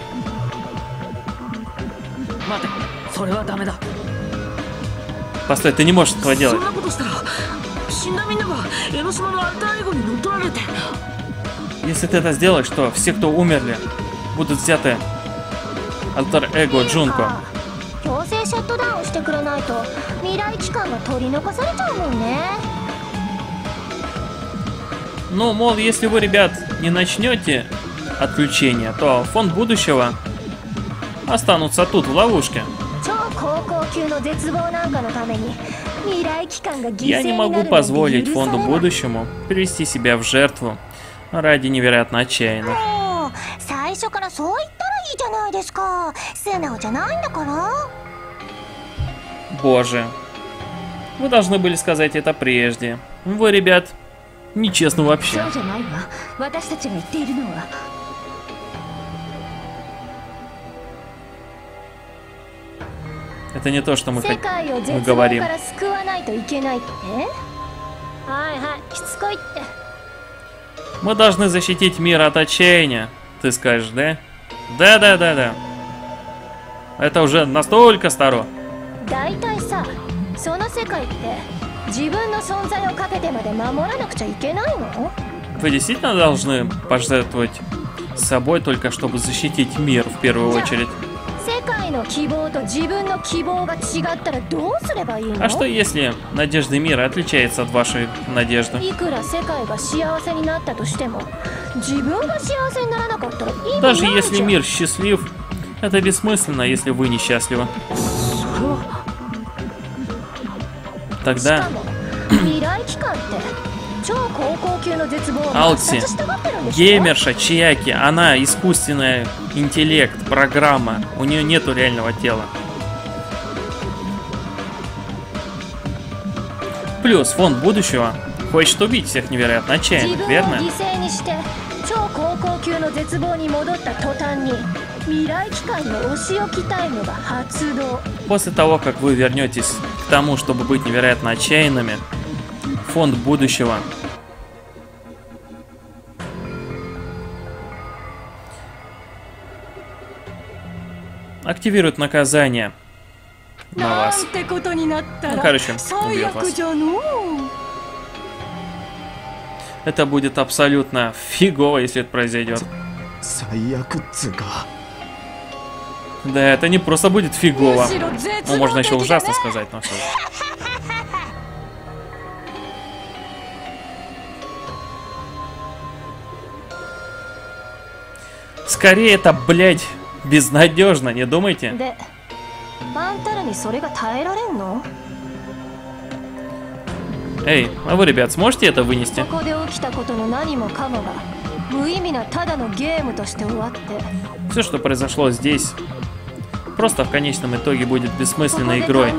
待て、それはダメだ。 Постой, ты не можешь этого そ делать. んなことしたら死んだみんなが江ノ島のアルターエゴに乗っ取られて。 Если ты это сделаешь, то все, кто умерли, будут взяты альтер-эго Джунко. 強制シャットダウンしてくれないと未来期間が取り残されちゃうもんね。 Ну, мол, если вы, ребят, не начнете отключение, то фонд будущего останутся тут, в ловушке. 超高校級の絶望なんかのために未来期間が犠 Я 牲 не に могу なるなんて позволить 許され фонду ない。 будущему привести себя в жертву ради невероятно отчаянных. もう最初からそう言ったらいいじゃないですか。素直じゃないんだから。 Боже. Вы должны были сказать это прежде. Вы, ребят, нечестны вообще. そうじゃないわ。私たちが言っているのは。 Это не то, что мы, 世 хот- 界を мы 絶望 говорим. から救わないといけないって。はいはい、しつこいって。 Мы должны защитить мир от отчаяния. Ты скажешь, да? Да-да-да-да. Это уже настолько старо. だいたいさ、その世界って自分の存在をかけてまで守らなくちゃいけないの？ Вы действительно должны пожертвовать собой только чтобы защитить мир в первую очередь. 世界の希望と自分の希望が違ったらどうすればいいの？ А что если надежда мира отличается от вашей надежды? いくら世界が幸せになったとしても、自分が幸せにならなかったら意味ない Даже じゃん。 если мир счастлив, это бессмысленно, если вы несчастливы. Тогда Алкси, геймерша Чияки, она искусственный интеллект, программа. У нее нету реального тела. Плюс фонд будущего хочет убить всех невероятно отчаянных, верно? После того, как вы вернетесь к тому, чтобы быть невероятно отчаянными, фонд будущего активирует наказание на вас. Ну, короче, убьет вас. Это будет абсолютно фигово, если это произойдет. Да, это не просто будет фигово. Ну, можно еще ужасно сказать, но все же. Скорее это, блядь, безнадежно, не думайте? Эй, а вы, ребят, сможете это вынести? Все, что произошло здесь, просто в конечном итоге будет бессмысленной игрой.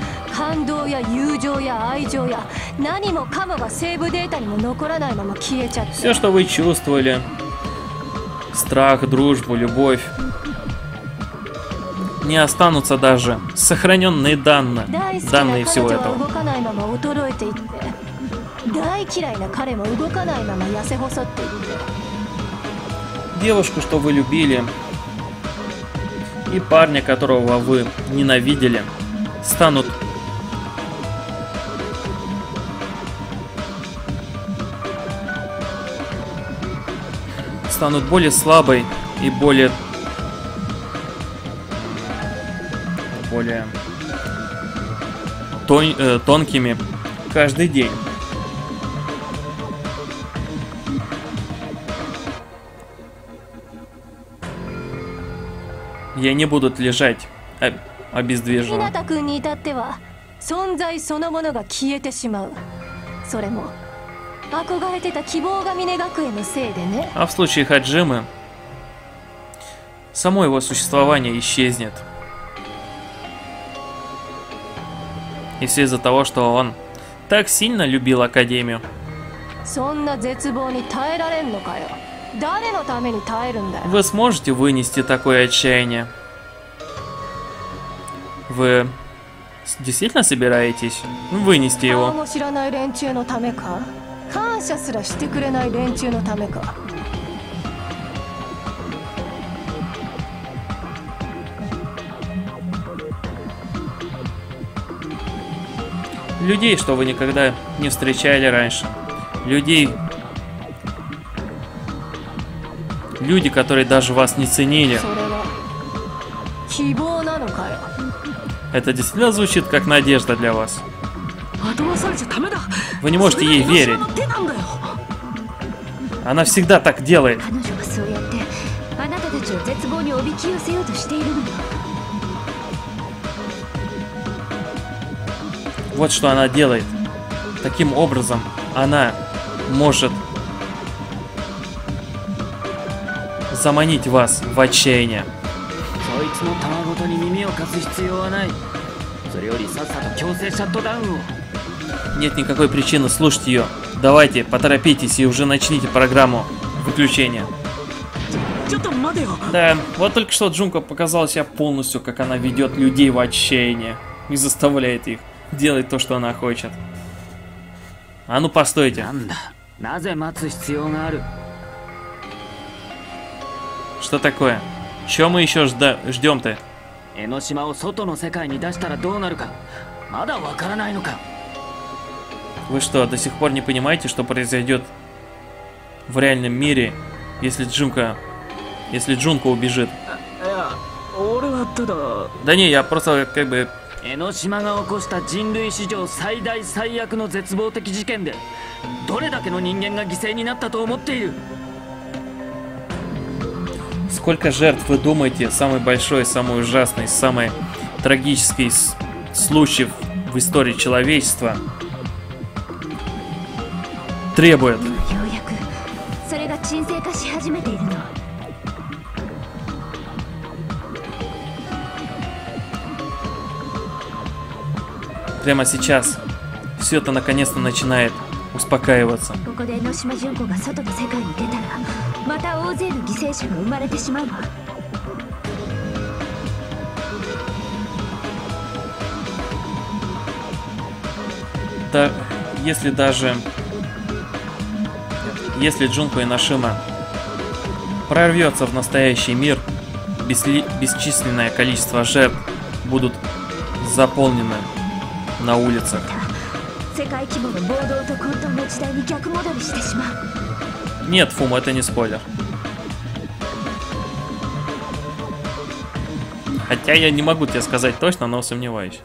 Все, что вы чувствовали, страх, дружбу, любовь, не останутся даже сохраненные данные, данные всего этого. Девушку, что вы любили, и парня, которого вы ненавидели, станут станут более слабой и более более тон, э, тонкими каждый день. И они будут лежать об, обездвиженно. А в случае Хаджимы, само его существование исчезнет. И все из-за того, что он так сильно любил Академию. Вы сможете вынести такое отчаяние? Вы действительно собираетесь вынести его? Людей, что вы никогда не встречали раньше. Людей, люди, которые даже вас не ценили. Это действительно звучит как надежда для вас. Вы не можете ей верить. Она всегда так делает. Вот что она делает. Таким образом, она может заманить вас в отчаяние. Нет никакой причины слушать ее. Давайте, поторопитесь и уже начните программу выключения. Да, вот только что Джунко показала себя полностью, как она ведет людей в отчаяние и заставляет их делать то, что она хочет. А ну постойте. Что такое? Чего мы еще ждем-то? Вы что, до сих пор не понимаете, что произойдет в реальном мире, если Джунко, если Джунко убежит? Да не, я просто как бы... Сколько жертв, вы думаете, самый большой, самый ужасный, самый трагический случай в истории человечества требует. ようやくそれが沈静化し始めているの。 Прямо сейчас все это наконец-то начинает успокаиваться. ここで江ノ島純子が外の世界に出たらまた大勢の犠牲者が生まれてしまうわ。 Да, если даже... Если Джунко Эношима прорвется в настоящий мир, бесли... бесчисленное количество жертв будут заполнены на улицах. 世界規模の暴動と混沌の時代に逆戻りしてしまう。 Нет, Фум, это не спойлер. Хотя я не могу тебе сказать точно, но сомневаюсь.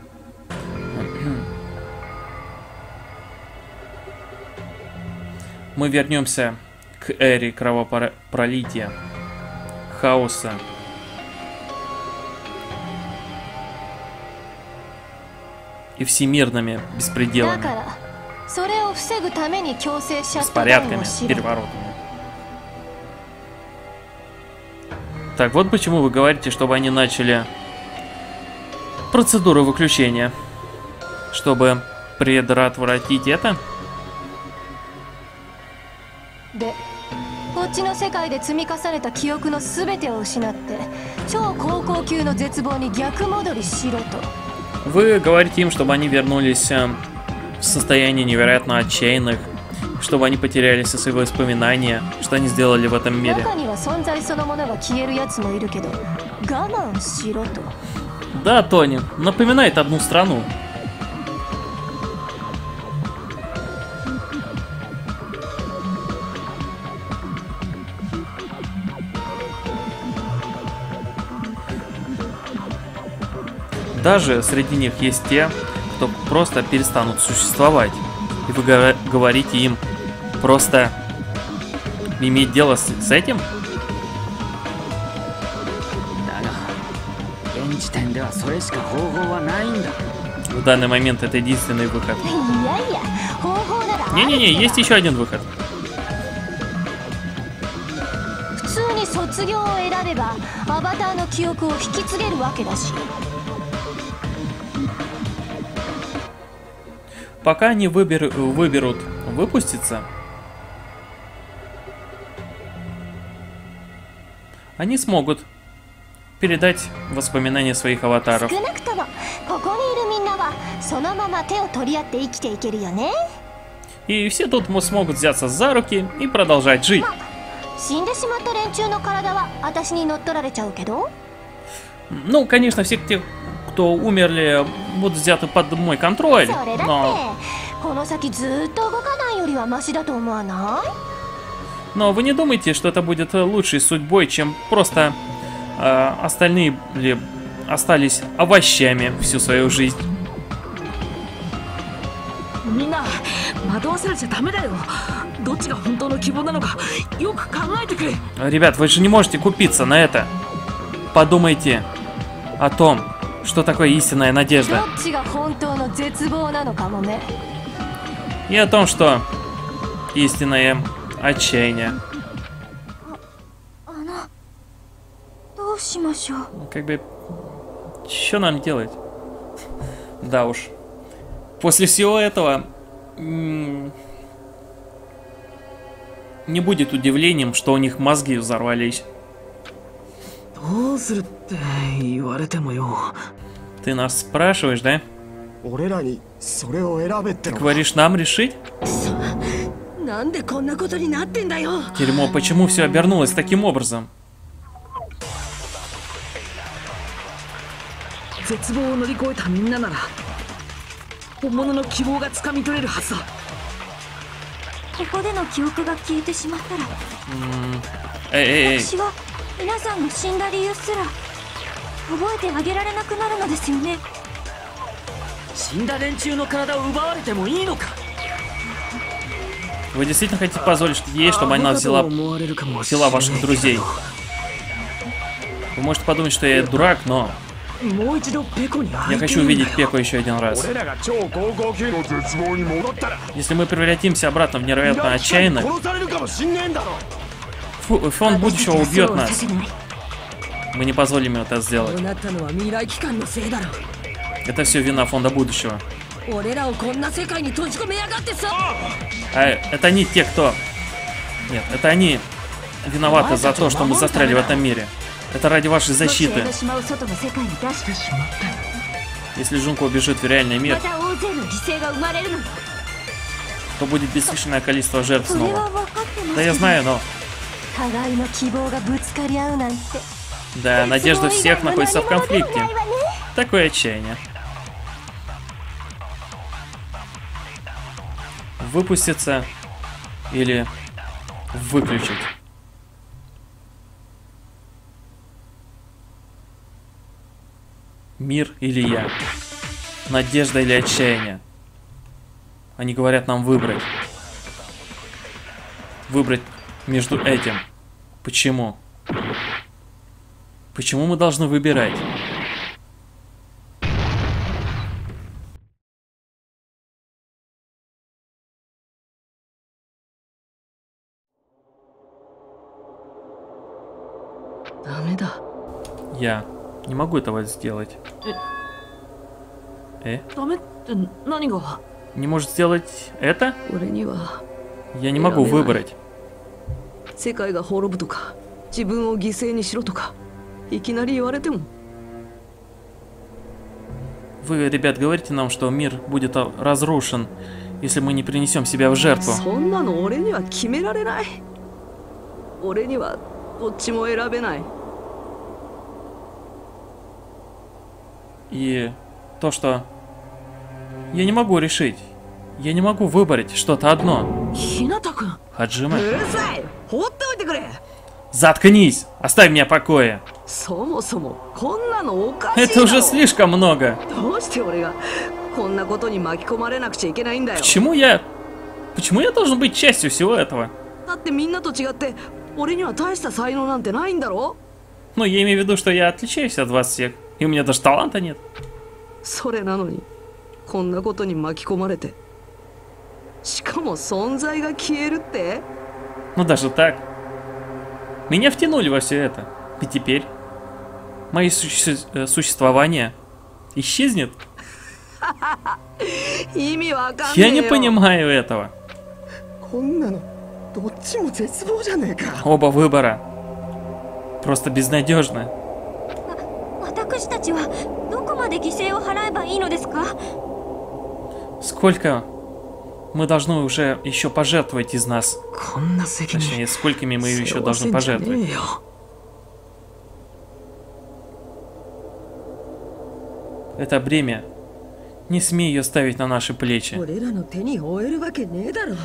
Мы вернемся к эре кровопролития, хаоса. И всемирными беспределами, беспорядками, переворотами. Так, вот почему вы говорите, чтобы они начали процедуру выключения, чтобы предотвратить это. で、こっちの世界で積み重ねた記憶のすべてを失って超高校級の絶望に逆戻りしろと。 Вы говорите им, чтобы они вернулись в состояние невероятно отчаянных, чтобы они потеряли все свои воспоминания, что они сделали в этом мире. Да, Тони, напоминает одну страну. Даже среди них есть те, кто просто перестанут существовать. И вы говорите им просто иметь дело с, с этим? В данный момент это единственный выход. Не-не-не, есть еще один выход. Пока они выбер, выберут выпуститься, они смогут передать воспоминания своих аватаров. И все тут смогут взяться за руки и продолжать жить. Ну, конечно, все те, кто умерли, будут взяты под мой контроль, но... Но вы не думаете, что это будет лучшей судьбой, чем просто э, остальные ли, остались овощами всю свою жизнь? Ребят, вы же не можете купиться на это. Подумайте о том, что такое истинная надежда. И о том, что истинное отчаяние. Как бы, что нам делать? Да уж. После всего этого не будет удивлением, что у них мозги взорвались. Ты нас спрашиваешь, да? Ты говоришь нам решить? Дерьмо, почему все обернулось таким образом? Эй, эй, эй. Вы действительно хотите позволить ей, чтобы она взяла, взяла ваших друзей? Вы можете подумать, что я дурак, но Я хочу увидеть Пеку еще один раз. 俺らが超高校級の絶望に戻ったら Если мы превратимся обратно в невероятно отчаянных, 殺されるかもしんねえんだろ фу- фонд будущего убьет нас. Мы не позволим ему это сделать. なったのは未来機関のせいだろ Это все вина фонда будущего. 俺らをこんな世界に閉じ込めやがってさ А это они те, кто... Нет, это они виноваты за то, что мы застряли в этом мире. Это ради вашей защиты. しまう外の世界に出してしまった Если Джунко убежит в реальный ま мир, た大勢の犠牲が生まれるのよ то будет бесчисленное количество жертв それは снова. 分かってま Да す я знаю, но... 互いの希望がぶつかり合うなんて Да, надежда всех находится в конфликте. Такое отчаяние. Выпуститься или выключить. Мир или я. Надежда или отчаяние. Они говорят нам выбрать. Выбрать между этим. Почему? Почему мы должны выбирать? Я не могу этого сделать. Э? ダメって何が Не может сделать это? 俺には Я не могу выбрать. 世界が滅ぶとか自分を犠牲にしろとかいきなり言われても Вы, ребят, говорите нам, что мир будет а, разрушен, если мы не принесем себя в жертву. そんなの俺には決められない俺にはどっちも選べない И то, что я не могу решить. Я не могу выбрать что-то одно. ひなたくん Хаджима, うるさい放っておいてくれ заткнись! Оставь меня в покое! そもそもこんなのおかしいだろ Это уже слишком много. どうして俺がこんなことに巻き込まれなくちゃいけないんだよ Почему я... Почему я должен быть частью всего этого? だってみんなと違って俺には大した才能なんてないんだろ Ну, я имею в виду, что я отличаюсь от вас всех. И у меня даже таланта нет. それなのにこんなことに巻き込まれてしかも存在が消えるって Ну, даже так. Меня втянули во все это. И теперь мое суще- э, существование исчезнет. 意味わかんね Я え не よ понимаю этого. こんなのどっちも絶望じゃねえか Оба выбора просто безнадежны. 私たちはどこまで犠牲を払えばいいのですか Сколько мы должны уже еще пожертвовать из нас? こんな責任 Точнее, сколькими мы 背 еще 負わせ должны んじゃね пожертвовать? えよ Это бремя. Не смей ее ставить на наши плечи. 俺らの手に負えるわけねえだろ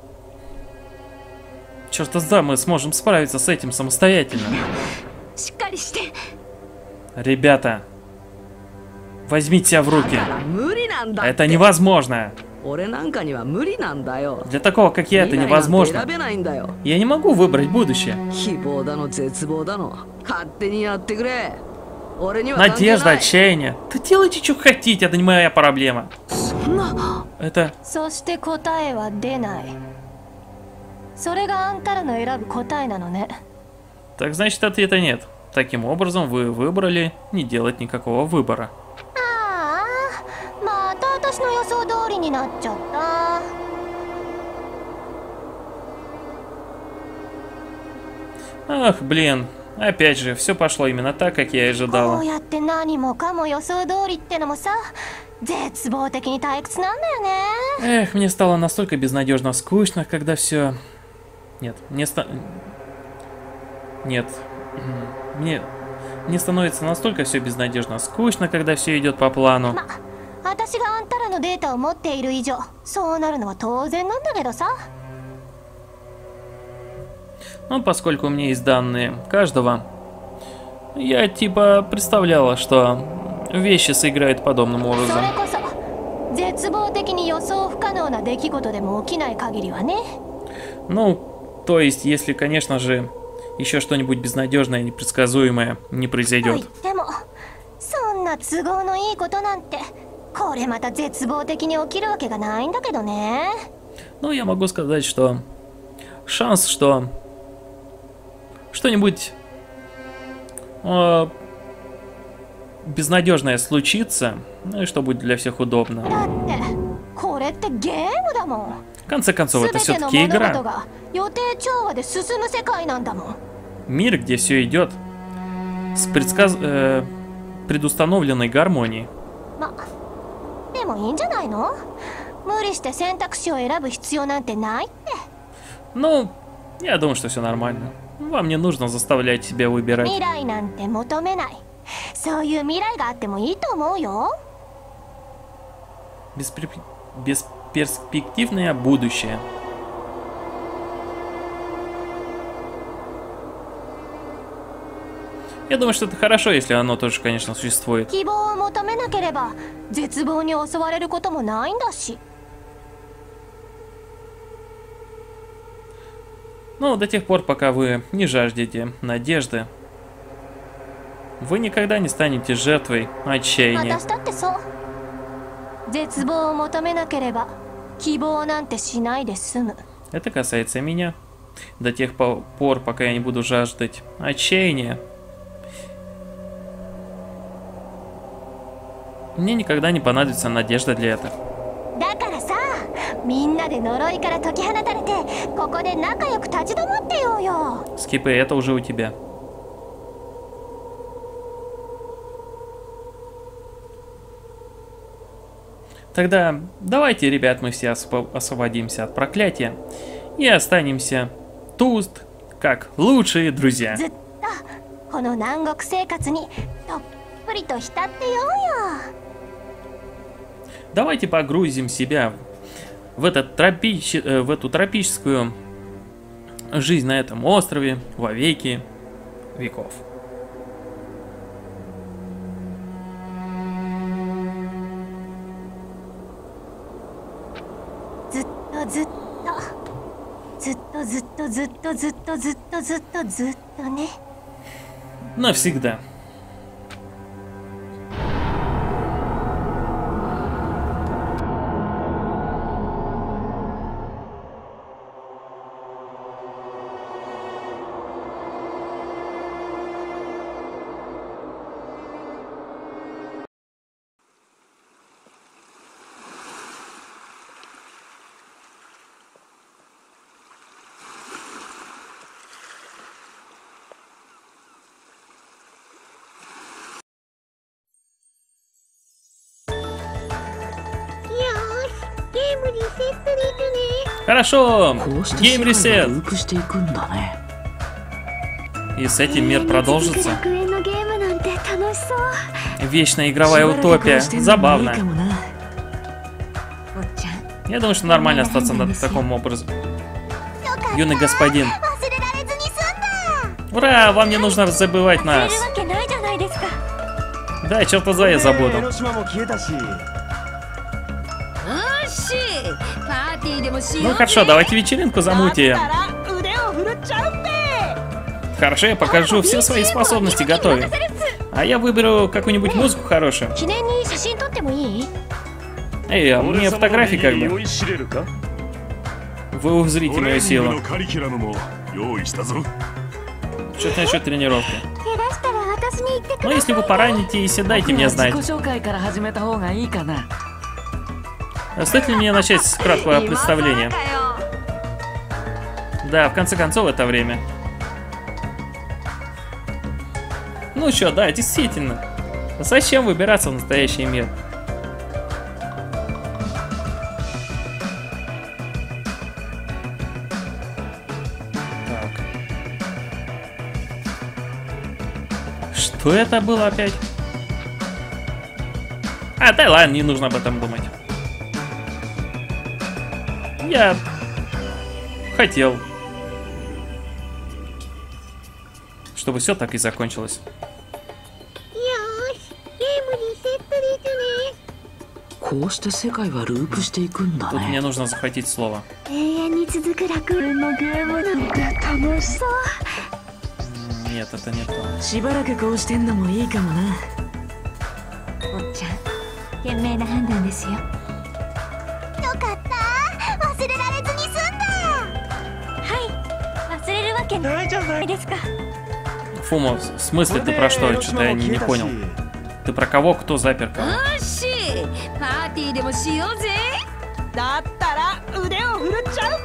Черт да, мы сможем справиться с этим самостоятельно. しっかりして Ребята, возьмите себя в руки. 無理なんだって Это невозможно. 俺なんかには無理なんだよ Для такого, как я, это 未来なんて невозможно. 選べないんだよ Я не могу выбрать будущее. 希望だの絶望だの勝手にやってくれ俺には関係 Надежда, ない отчаяние. Да делайте, что хотите, это не моя проблема. そんな Это... そして答えは出ないそれがあんたらの選ぶ答えなのね Так значит, ответа нет. Таким образом, вы выбрали не делать никакого выбора. ああまた私の予想通りになっちゃった Ах, блин. Опять же, все пошло именно так, как я и こ ожидала. うやって何もかも予想通りってのもさ絶望的に退屈なんだよね Эх, мне стало настолько безнадежно скучно, когда все... Нет, мне ста... Нет. Мне... Мне становится настолько все безнадежно скучно, когда все идет по плану. ま私があんたらのデータを持っている以上そうなるのは当然なんだけどさ Ну, поскольку у меня есть данные каждого, я типа представляла, что вещи сыграют подобным それ образом. こそ絶望的に予想不可能な出来事でも起きない限りはね Ну, то есть, если, конечно же, еще что-нибудь безнадежное и непредсказуемое не と言っ произойдет. てもそんんな都合のいいことなんてこれまた絶望的に起きるわけがないんだけどね。 Ну, я могу сказать, что шанс, что что-нибудь э, безнадежное случится, ну и что будет для всех удобно. だってこれってゲームだもん。 В конце концов, это 全ての все-таки 物 игра. 事が予定調和で進む世界なんだもん。 Мир, где все идет с предсказ... э, предустановленной гармонией. ま、でもいいんじゃないの？無理して選択肢を選ぶ必要なんてないって。 Ну, я думаю, что все нормально. Вам не нужно заставлять себя выбирать. 未来なんて求めない。そういう未来があってもいいと思うよ。 Беспер... Бесперспективное будущее. Я думаю, что это хорошо, если оно тоже, конечно, существует. 希望を求めなければ絶望に襲われることもないんだし。 Ну, до тех пор, пока вы не жаждете надежды, вы никогда не станете жертвой отчаяния. 私だってそう。絶望を求めなければ希望なんてしないで済む。 Это касается меня. До тех пор, пока я не буду жаждать отчаяния, мне никогда не понадобится надежда для этого. だからさ、みんなで呪いから解き放たれてここで仲良く立ち止まってようよ。 Скипы, это уже у тебя. Тогда давайте, ребят, мы все освоб- освободимся от проклятия и останемся тут, как лучшие друзья. ずっとこの南国生活にどっぷりと浸ってようよ。 Давайте погрузим себя в, этот тропич... э, в эту тропическую жизнь на этом острове во веки веков. ずっとずっとずっとずっとずっとずっとずっとずっとずっとね。 Навсегда. Хорошо, гейм-ресет. И с этим мир продолжится. Вечная игровая утопия. Забавно. Я думаю, что нормально остаться на таком образе. Юный господин. Ура, вам не нужно забывать нас. Да, черт возьми, я забуду. Ну хорошо, давайте вечеринку замутим. Хорошо, я покажу все свои способности готовить. А я выберу какую-нибудь музыку хорошую. Эй, а мне фотографии как бы. Вы узрите мою силу. Что-то насчет тренировки. Но если вы поранитесь, дайте мне знать. Стоит ли мне начать с краткого представления? Да, в конце концов, это время. Ну что, да, действительно. Зачем выбираться в настоящий мир? Так. Что это было опять? А, да ладно, не нужно об этом думать. Я хотел, чтобы все так и закончилось. Тут мне нужно захватить слово. Нет, это не то. おっちゃん、賢明な判断ですよ。よかった忘れられずに済んだ。はい忘れるわけないじゃないですか。 Фумо, в смысле ты про что? Что-то я не, не понял. Ты про кого? Кто запер кого? パーティーでもしようぜ。だったら腕を振るっちゃうって。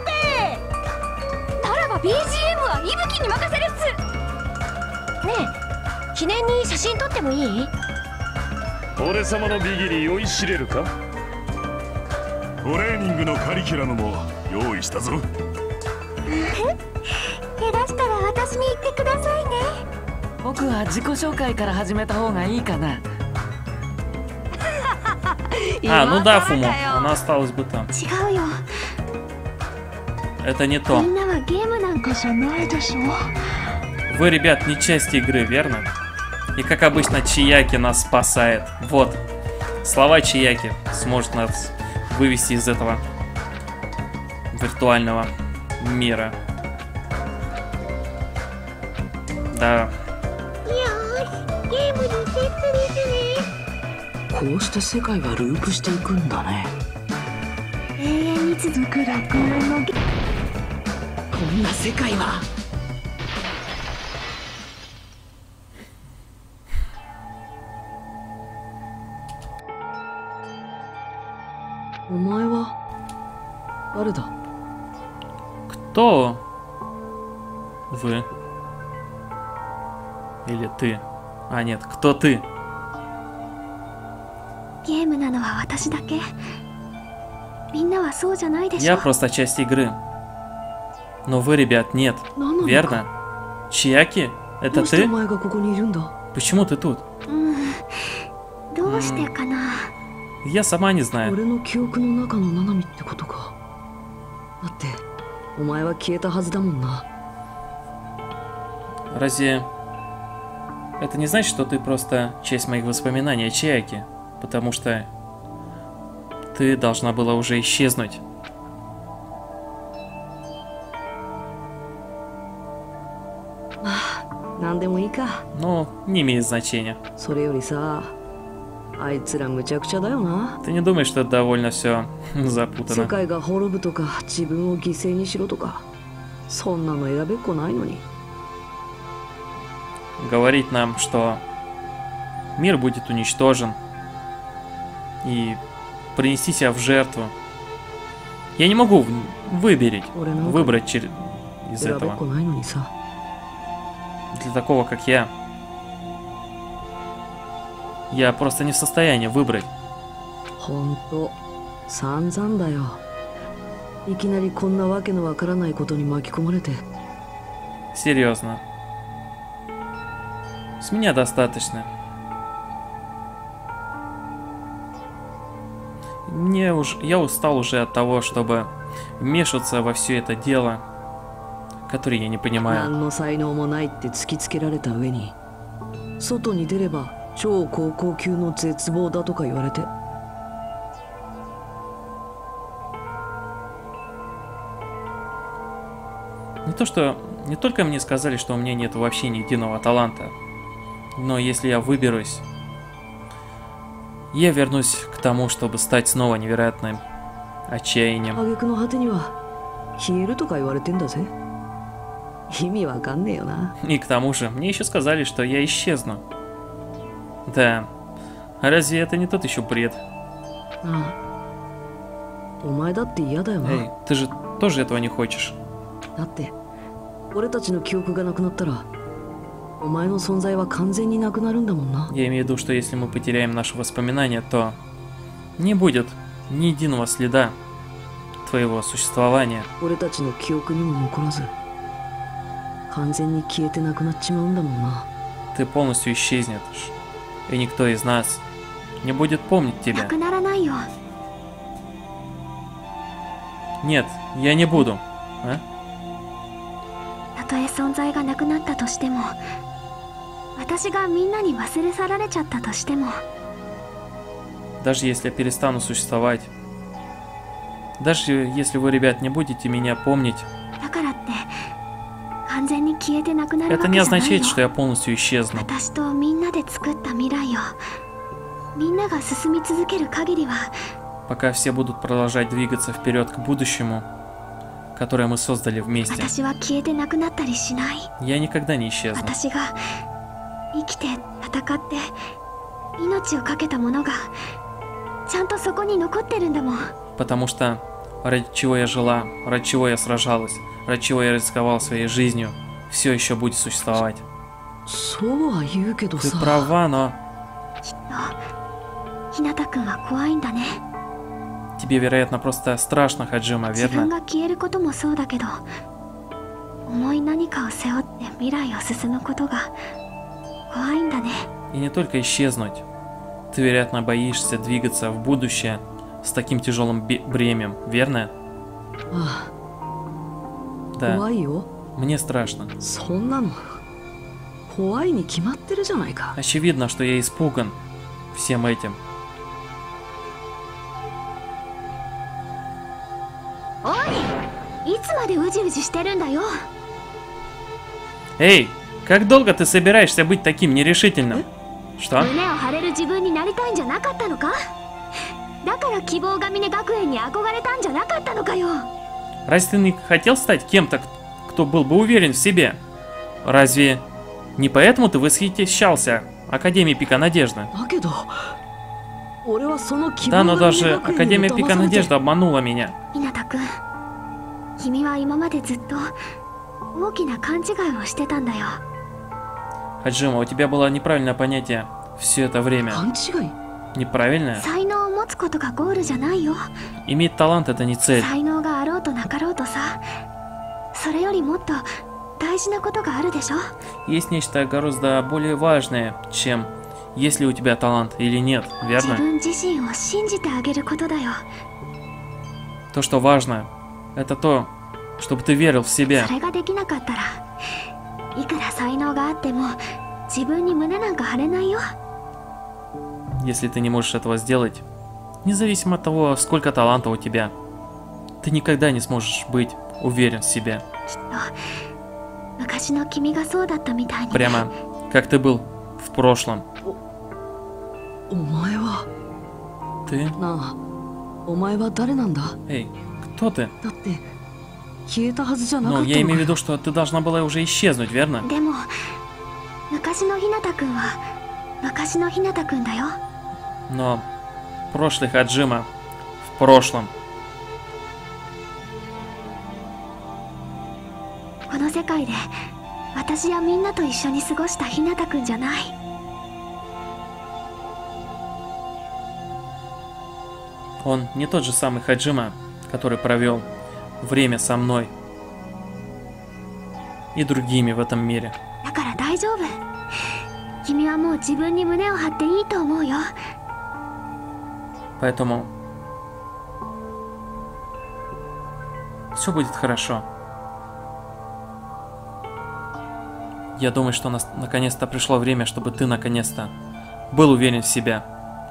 ならば ビージーエム は伊吹に任せるっす。ねえ、記念に写真撮ってもいい？ 俺様のビギリ酔いしれるか？トレーニングのカリキュラムも用意したぞ。 怪我したら私に言ってくださいね。 僕は自己紹介から始めた方がいいかな。 А, ну да, Фумо, она осталась бы там. Это не то. Вы, ребят, не часть игры, верно? И как обычно, Чияки нас спасает. Вот. Слова Чияки сможет нас вывести из этого виртуального мира. Да. こうして世界がループしていくんだね。 永遠に続く楽園のこんな世界は。お前は誰だ？ Кто вы? Или ты? А нет, кто ты? ゲームなのは私だけ。みんなはそうじゃないでしょ。 Я просто часть игры. Но вы, ребят, нет. Верно? Чияки? Это ты? Почему ты тут? どうしてかな。 Я сама не знаю. 俺の記憶の中のナナミってことか。だってお前は消えたはずだもんな。 Разве это не значит, что ты просто часть моих воспоминаний о Чияки? Потому что ты должна была уже исчезнуть. Ну, не имеет значения. Ты не думаешь, что это довольно все запутано? Говорить нам, что мир будет уничтожен и принести себя в жертву. Я не могу выберить, выбрать через, из этого. Для такого, как я. Я просто не в состоянии выбрать. Серьезно. С меня достаточно. Мне уж, я устал уже от того, чтобы вмешиваться во все это дело, которое я не понимаю. Не то, что... Не только мне сказали, что у меня нет вообще ни единого таланта, но если я выберусь, я вернусь к тому, чтобы стать снова невероятным отчаянием. И к тому же, мне еще сказали, что я исчезну. Да. А разве это не тот еще бред? Эй, ты же тоже этого не хочешь? Я имею в виду, что если мы потеряем наши воспоминания, то не будет ни единого следа твоего существования. Ты полностью исчезнешь, и никто из нас не будет помнить тебя. Нет, я не буду. А? Даже если я перестану существовать, даже если вы, ребят, не будете меня помнить, это не означает, что я полностью исчезну. みんなが進み続ける限りは Пока все будут продолжать двигаться вперед к будущему, которое мы создали вместе, 私は消えてなくなったりしない。 я никогда не исчезну. 私が生きて戦って命を懸けたものがちゃんとそこに残ってるんだもん。 Потому что ради чего я жила, ради чего я сражалась, ради чего я рисковал своей жизнью, все еще будет существовать. そうは言うけど Ты さ。 права, но きっとひなたくんは怖いんだね。 тебе, вероятно, просто страшно, Хаджима, 自分 верно? が消えることもそうだけど、重い何かを背負って未来を進むことが怖いんだね。 И не только исчезнуть. Ты, вероятно, боишься двигаться в будущее с таким тяжелым бе- бремем, верно? あ Да. 怖いよ。 Мне страшно. そんなの怖いに決まってるじゃないか。 Очевидно, что я испуган всем этим. おい、いつまでうじうじしてるんだよ。 Эй, как долго ты собираешься быть таким нерешительным? Что? 胸を張れる自分になりたいんじゃなかったのか。だから希望が峰学園に憧れたんじゃなかったのかよ。 Разве ты не хотел стать кем-то, кто был бы уверен в себе? Разве не поэтому ты восхищался Академией Пика Надежды? だけど俺はその希 Да, 望 но が даже 学園 Академия に Пика 騙されて Надежды обманула меня. ひなたくん、君は今までずっと大きな勘違いをしてたんだよ。 Хаджима, у тебя было неправильное понятие все это время. 勘違い。 Неправильное? 才能を持つことがゴールじゃないよ。 Иметь талант — это не цель. 才能があろうとなかろうとさ、それよりもっと大事なことがあるでしょ。 Есть нечто гораздо более важное, чем есть ли у тебя талант или нет, 自 верно? 分自身を信じてあげることだよ。 То, что важно, это то, чтобы ты верил в себя. それができなかったら、いくら才能があっても自分に胸なんか張れないよ。 Если ты не можешь этого сделать, независимо от того, сколько таланта у тебя, ты никогда не сможешь быть уверен в себе. きっと昔の君がそうだったみたいにね。 Прямо как ты был в прошлом. お前は Ты? なあ、お前は誰なんだ。 Эй, кто ты? だって消えたはずじゃなか Ну, った я の имею в か виду, что ты должна была уже исчезнуть, верно? でも昔のひなたくんは昔のひなたくんだよ。 Но прошлый Хаджима в прошлом. この世界で私やみんなと一緒に過ごしたひなたくんじゃない。 Он не тот же самый Хаджима, который провел время со мной и другими в этом мире. だから大丈夫。君はもう自分に胸を張っていいと思うよ。 Поэтому все будет хорошо. Я думаю, что нас наконец-то пришло время, чтобы ты наконец-то был уверен в себя.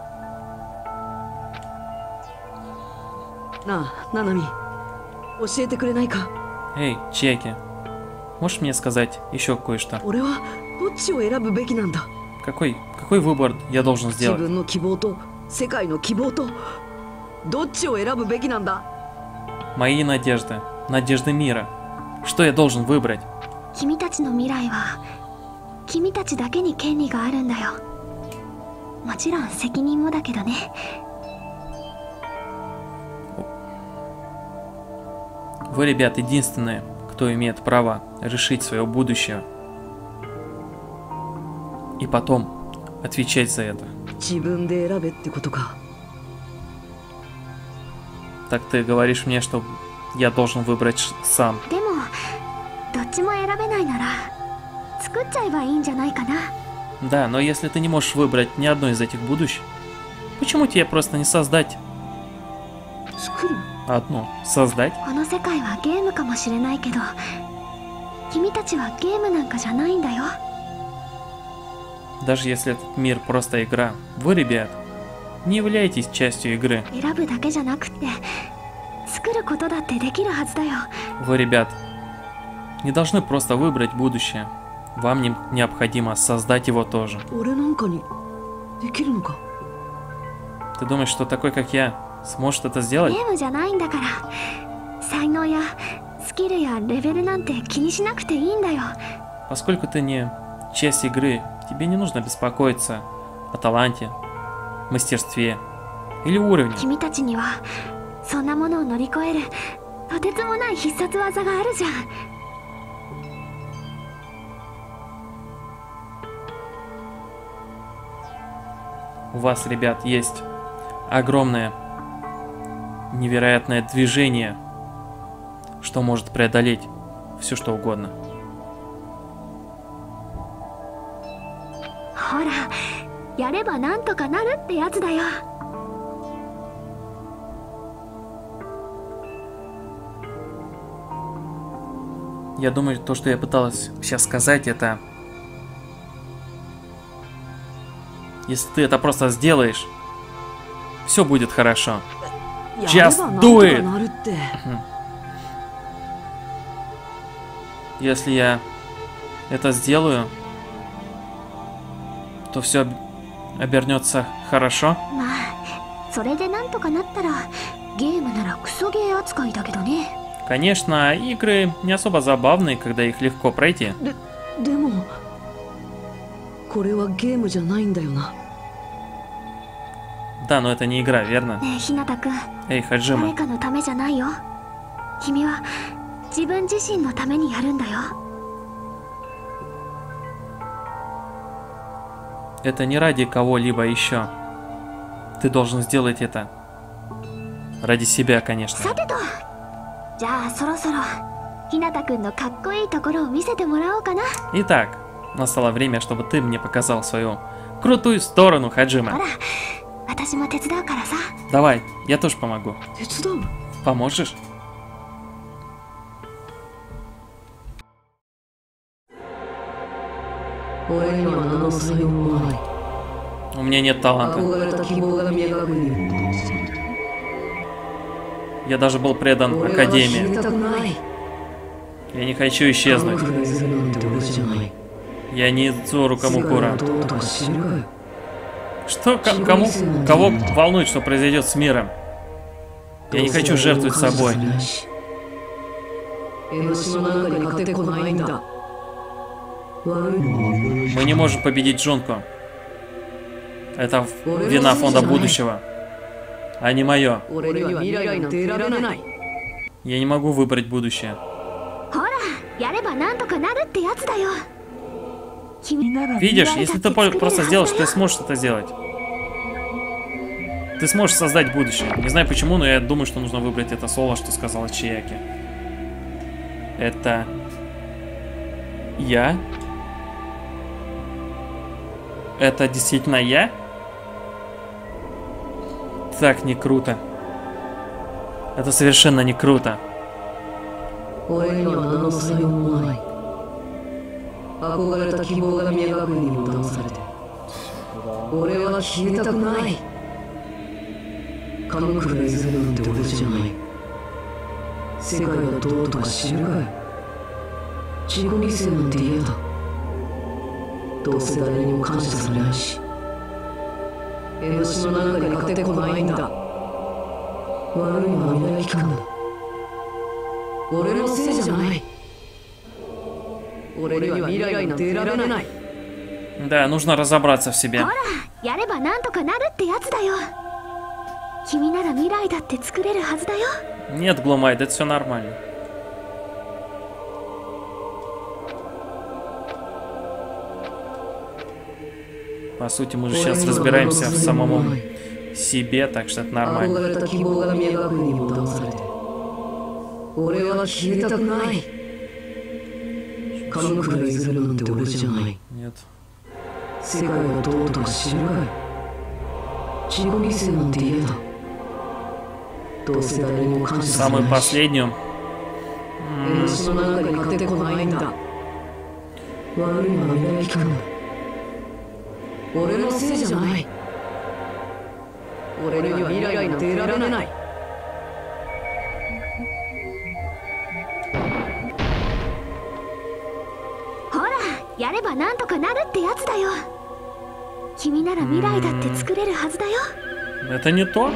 なあ、ナナミ、教えてくれないか。 Эй, Чеки, можешь мне сказать еще кое-что? 俺はどっちを選ぶべきなんだ。 Какой, какой выбор я должен 自 сделать? 分の希望と世界の希望とどっちを選ぶべきなんだ。 Мои надежды, надежды мира. Что я должен выбрать? 君たちの未来は君たちだけに権利があるんだよ。もちろん責任もだけどね。 Вы, ребят, единственные, кто имеет право решить свое будущее. И потом отвечать за это. 自分で選べってことか。 Так ты говоришь мне, что я должен выбрать ш- сам. でもどっちも選べないなら作っちゃえばいいんじゃないかな。 Да, но если ты не можешь выбрать ни одно из этих будущих, почему тебе просто не создать 作る。 одну? Создать? この世界はゲームかもしれないけど、君たちはゲームなんかじゃないんだよ。 Даже если этот мир просто игра, вы, ребят, не являетесь частью игры. 選ぶだけじゃなくって作ることだってできるはずだよ。 Вы, ребят, не должны просто выбрать будущее. Вам не- необходимо создать его тоже. 俺なんかにできるのか。 Ты думаешь, что такой, как я, сможет это сделать? ゲームじゃないんだから、才能やスキルやレベルなんて気にしなくていいんだよ。 Поскольку ты не часть игры, тебе не нужно беспокоиться о таланте, мастерстве или уровне. 君たちにはそんなものを乗り越えるとてつもない必殺技があるじゃん。 У вас, ребят, есть огромное, невероятное движение, что может преодолеть все, что угодно. ほら、やればなんとかなるってやつだよ。 Я думаю, то, что я пыталась сейчас сказать, это... Если ты это просто сделаешь, все будет хорошо. Just do it! Если я это сделаю, то все обернется хорошо. まあ、それでなんとかなったらゲームならクソゲー扱いだけどね。 Конечно, игры не особо забавные, когда их легко пройти. で、でもこれはゲームじゃないんだよな。 Да, но это не игра, верно? ねえ、ひなたくん。 Эй, 誰 Хаджима. かのためじゃないよ。君は自分自身のためにやるんだよ。 Это не ради кого-либо еще. Ты должен сделать это ради себя, конечно. さてと、じゃあそろそろひなたくんのかっこいいところを見せてもらおうかな。 Итак, настало время, чтобы ты мне показал свою крутую сторону, ほ Хаджима. ら、私も手伝うからさ。 Давай, я тоже помогу. 手伝う？ Поможешь? 俺には何の才能もない。 У меня нет таланта. 憧れた希望が見え隠れる。 Я даже был предан 俺は消え Академии. たくない。 Я не хочу исчезнуть. カムフライするなんて俺じゃない。 Я не Цуру 世界は Камукура. どうとか知るかよ。 Что, ко- кому, кого волнует, что произойдет с миром? Я не хочу жертвовать собой. 江ノ島なんかに勝てっこないんだ。悪いのは Мы не можем победить Джунку. Это вина фонда будущего, а не мое. 俺には未来なんて選べない。 Я не могу выбрать будущее. ほら、やればなんとかなるってやつだよ。君なら Видишь, если ты по- просто сделаешь, ты сможешь это сделать. Ты сможешь создать будущее. Не знаю почему, но я думаю, что нужно выбрать это соло, что сказала Чияки. Это... Я? Это действительно я? Так не круто. Это совершенно не круто. 俺には何の才能もない。憧れた希望が見え隠れにも騙されて。俺は消えたくない。カムフライするなんて俺じゃない。世界がどうとか知るかよ。自己犠牲なんて嫌だ。どうせ誰にも感謝されないし。江ノ島なんかに勝てっこないんだ。悪いのはみんな聞くんだ。俺のせいじゃない。俺には未来なんて選べない。 Да, нужно разобраться в себе. ほら、やればなんとかなるってやつだよ。君なら未来だって作れるはずだよ。 Нет, Глумайд, это все нормально. По сути, мы же сейчас разбираемся в самом себе, так что это нормально. 憧れた希望が見え隠れにも騙されて。俺は消えたくない。カムフライするなんて俺じゃない。 Нет. 世界がどうとか知るかよ。自己犠牲なんて嫌だ。どうせ誰にも感謝され Самую ないし。 последнюю. 江ノ島なんかに勝てっこないんだ。悪いのはみんな聞くんだ。俺のせいじゃない。俺には未来なんて選べない。 ほら、やればなんとかなるってやつだよ。君なら未来だって作れるはずだよ。 Это не то?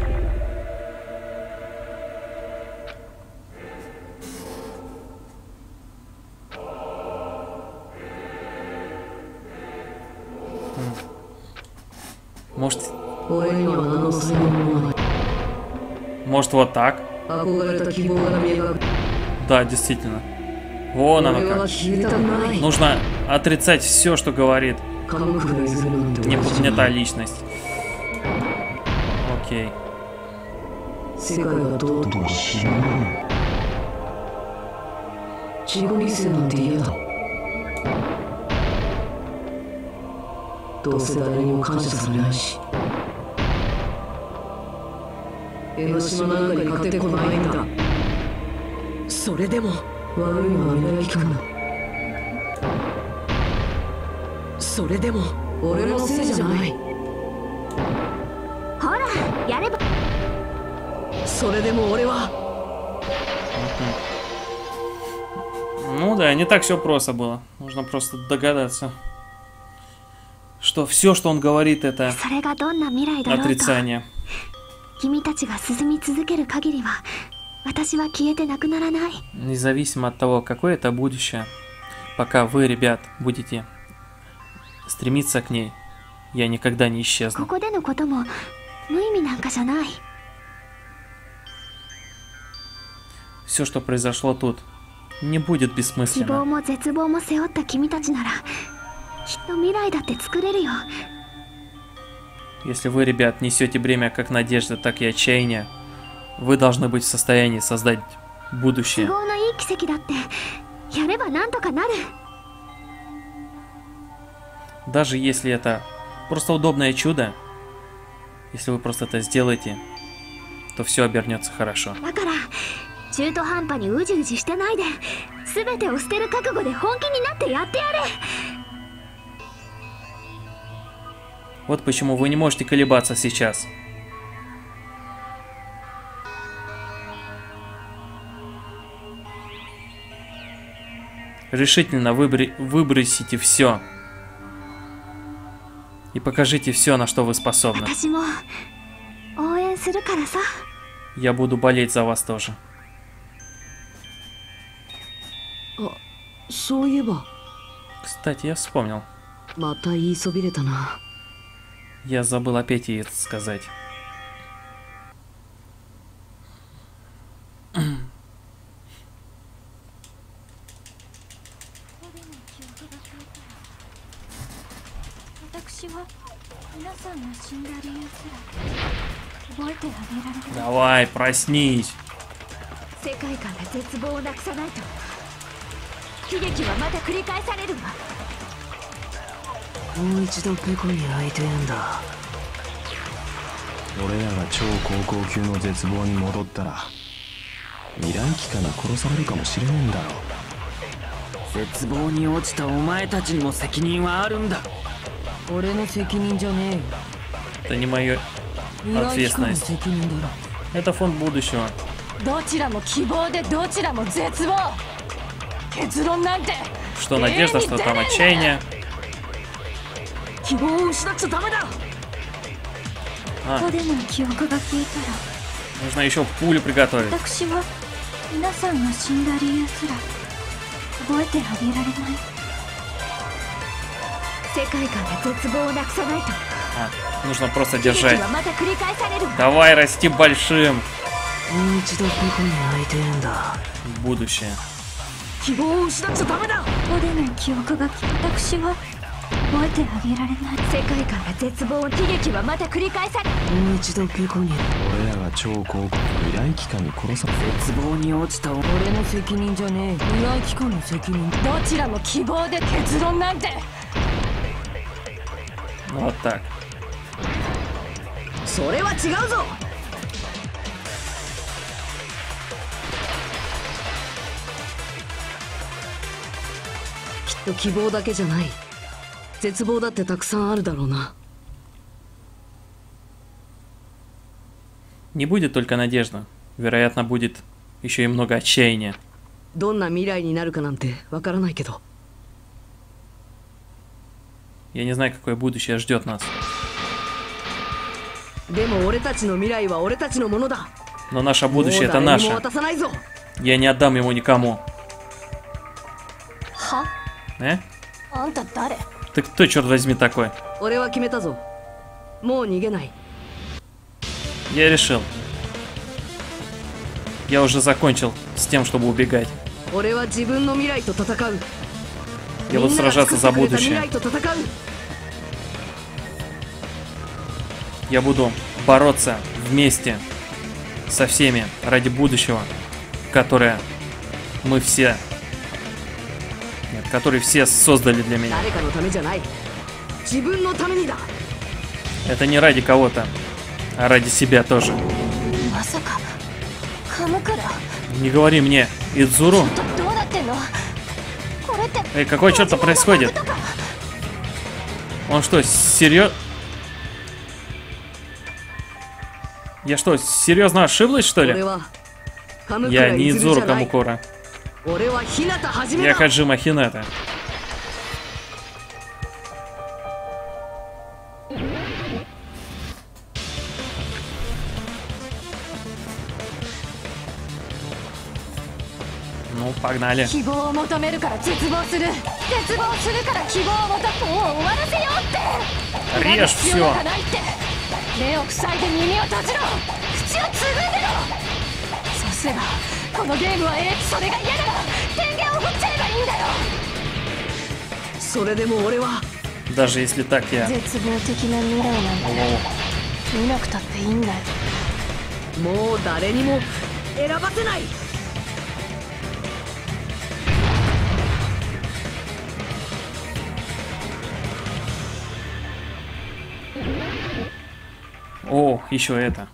Может... Может вот так? Да, действительно. Вон оно как. Нужно отрицать все, что говорит. Не, не та личность. Окей. Ну да, не так все просто было. Нужно просто догадаться, что все, что он говорит, это отрицание. Независимо от того, какое это будущее, пока вы, ребят, будете стремиться к ней, я никогда не исчезну. Все, что произошло тут, не будет бессмысленно. Если вы, ребят, несете бремя как надежды, так и отчаяния, вы должны быть в состоянии создать будущее. Даже если это просто удобное чудо, если вы просто это сделаете, то все обернется хорошо. Вот почему вы не можете колебаться сейчас. Решительно выбр... выбросите все. И покажите все, на что вы способны. Я буду болеть за вас тоже. Кстати, я вспомнил. Я забыл опять ей это сказать. Давай, проснись. Это не моя ответственность. Это фонд будущего. Что надежда, что там отчаяние. А. Нужно еще пулю приготовить. А, нужно просто держать. Давай, расти большим. Будущее. Вот так. Не будет только надежда. Вероятно, будет еще и много отчаяния. Я не знаю, какое будущее ждет нас. Но наше будущее это наше. Я не отдам его никому. Э? Ты кто, черт возьми, такой? Я решил. Я уже закончил с тем, чтобы убегать. Я буду сражаться за будущее. Я буду бороться вместе со всеми ради будущего, которое мы все... Нет, который все создали для меня. Это не ради кого-то, а ради себя тоже. Не говори мне, Идзуру. Эй, какое черт происходит? Он что, серьезно? Я что, серьезно ошиблась, что ли? Я не Идзуру Камукора. Я Хаджима Хината. Ну, погнали. Режь все. Даже если так, я... О, еще это.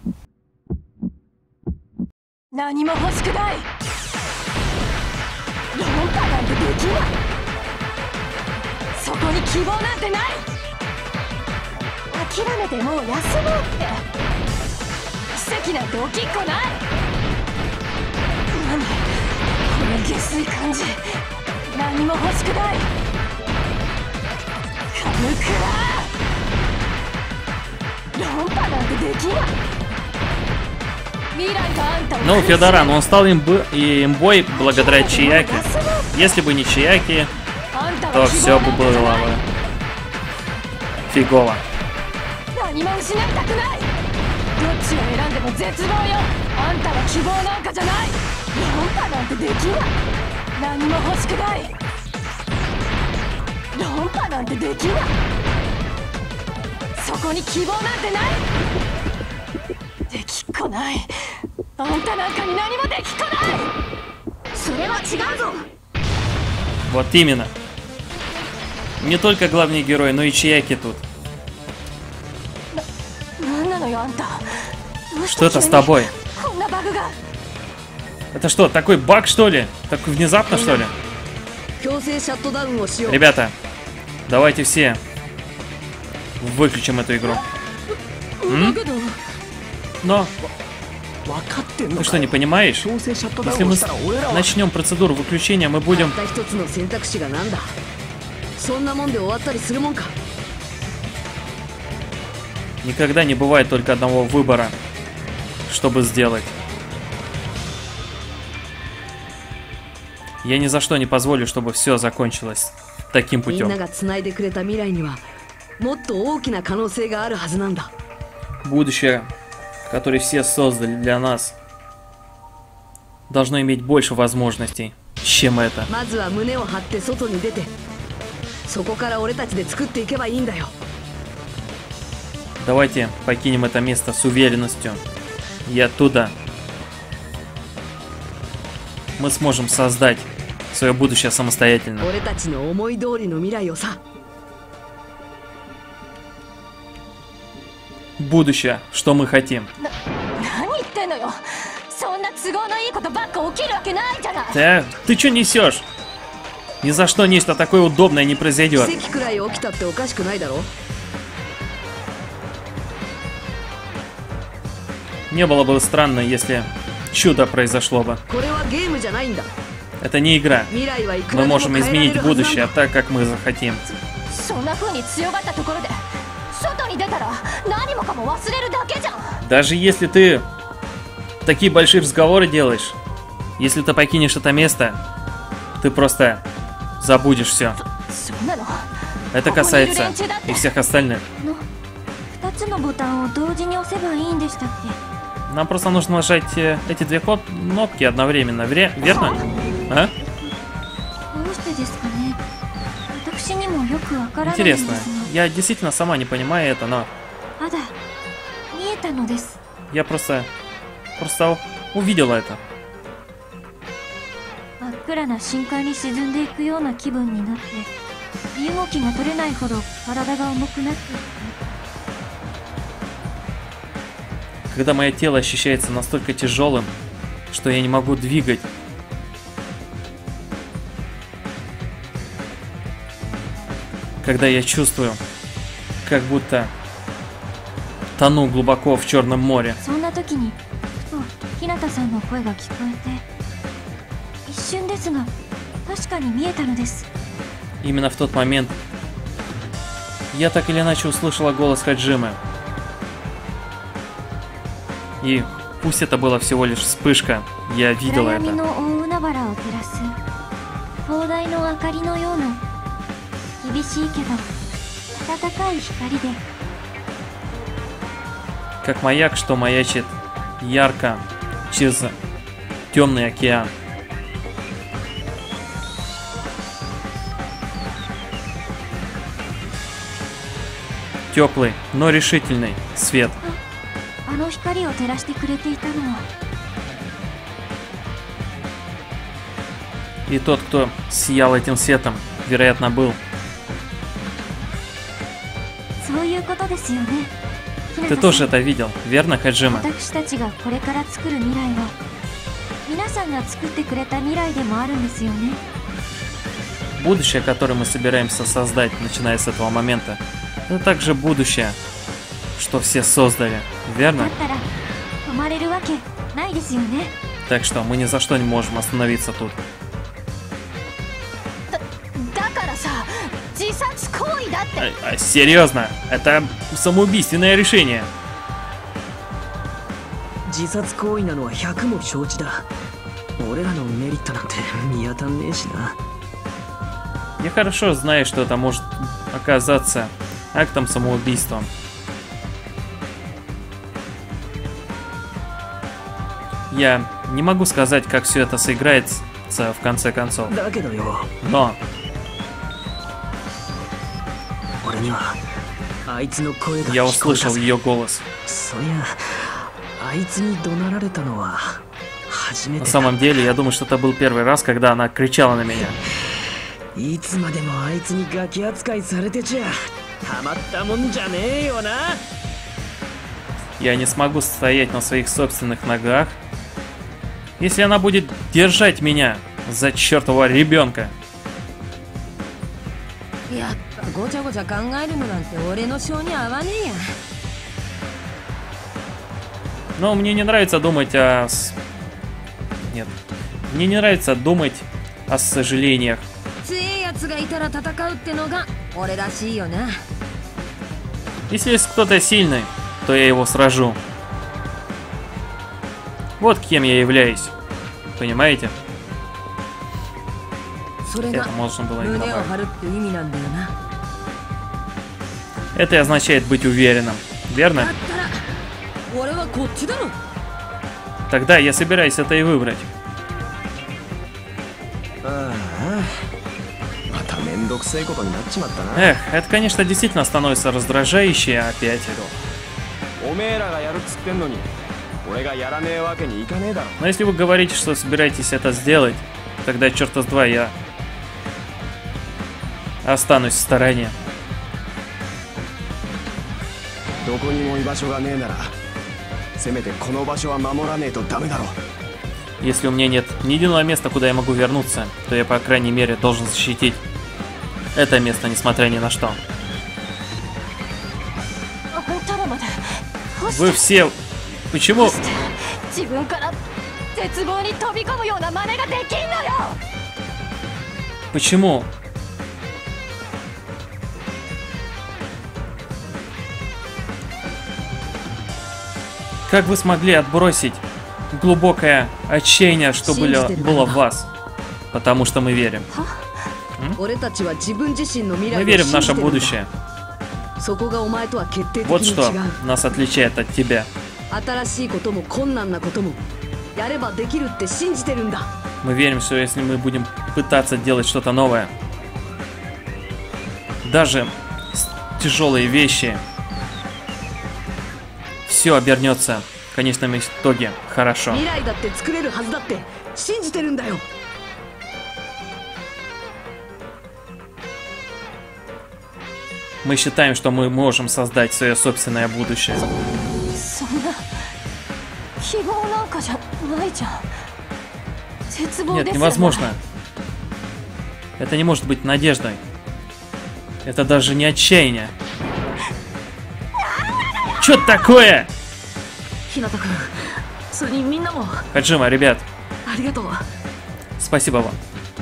Ну, Федоран, он стал имб... имбой благодаря Чияке. Если бы не Чияки, то все бы было бы фигово. Вот именно. Не только главный герой, но и Чияки тут. Что это с тобой? Это что, такой баг, что ли? Такой внезапно, что ли? Ребята, давайте все выключим эту игру. М? Но... Ты что, не понимаешь? Если мы начнем процедуру выключения, мы будем... Никогда не бывает только одного выбора, чтобы сделать. Я ни за что не позволю, чтобы все закончилось таким путем. Будущее, которое все создали для нас, должно иметь больше возможностей, чем это. Давайте покинем это место с уверенностью. И оттуда мы сможем создать свое будущее самостоятельно. Будущее, что мы хотим. Да, ты что несешь? Ни за что нечто такое удобное не произойдет. Не было бы странно, если чудо произошло бы. Это не игра. Мы можем изменить будущее так, как мы захотим. Даже если ты такие большие разговоры делаешь, если ты покинешь это место, ты просто забудешь все. Это касается и всех остальных. Нам просто нужно нажать эти две кнопки одновременно, Вре верно? А? Интересно. Я действительно сама не понимаю это, но... Я просто... Просто увидела это. Когда мое тело ощущается настолько тяжелым, что я не могу двигать. Когда я чувствую, как будто тону глубоко в Черном море. Именно в тот момент я так или иначе услышала голос Хаджимы. И пусть это была всего лишь вспышка, я видела это. Как маяк, что маячит ярко через темный океан. Теплый, но решительный свет. И тот, кто сиял этим светом, вероятно, был. Ты тоже это видел, верно, Хаджима? Будущее, которое мы собираемся создать, начиная с этого момента, это также будущее, что все создали, верно? Так что мы ни за что не можем остановиться тут. А, а, серьезно? Это самоубийственное решение. Я хорошо знаю, что это может оказаться актом самоубийства. Я не могу сказать, как все это сыграется в конце концов. Но... Я услышал ее голос. На самом деле, я думаю, что это был первый раз, когда она кричала на меня. Я не смогу стоять на своих собственных ногах, если она будет держать меня за чертового ребенка. Но мне не нравится думать о... Нет. Мне не нравится думать о сожалениях. Если есть кто-то сильный, то я его сражу. Вот кем я являюсь. Понимаете? Это можно было не добавить. Это и означает быть уверенным, верно? Тогда я собираюсь это и выбрать. Эх, это, конечно, действительно становится раздражающе опять. Но если вы говорите, что собираетесь это сделать, тогда черта с два я останусь в стороне. Если у меня нет ни единого места, куда я могу вернуться, то я, по крайней мере, должен защитить это место, несмотря ни на что. Вы все... Почему... Почему? Как вы смогли отбросить глубокое отчаяние, что было, было в вас? Потому что мы верим. М? Мы верим в наше будущее. Вот что нас отличает от тебя. Мы верим, что если мы будем пытаться делать что-то новое, даже тяжелые вещи, все обернется в конечном итоге хорошо. Мы считаем, что мы можем создать свое собственное будущее. Нет, невозможно. Это не может быть надеждой. Это даже не отчаяние. Что такое? Хаджима, ребят. Спасибо вам.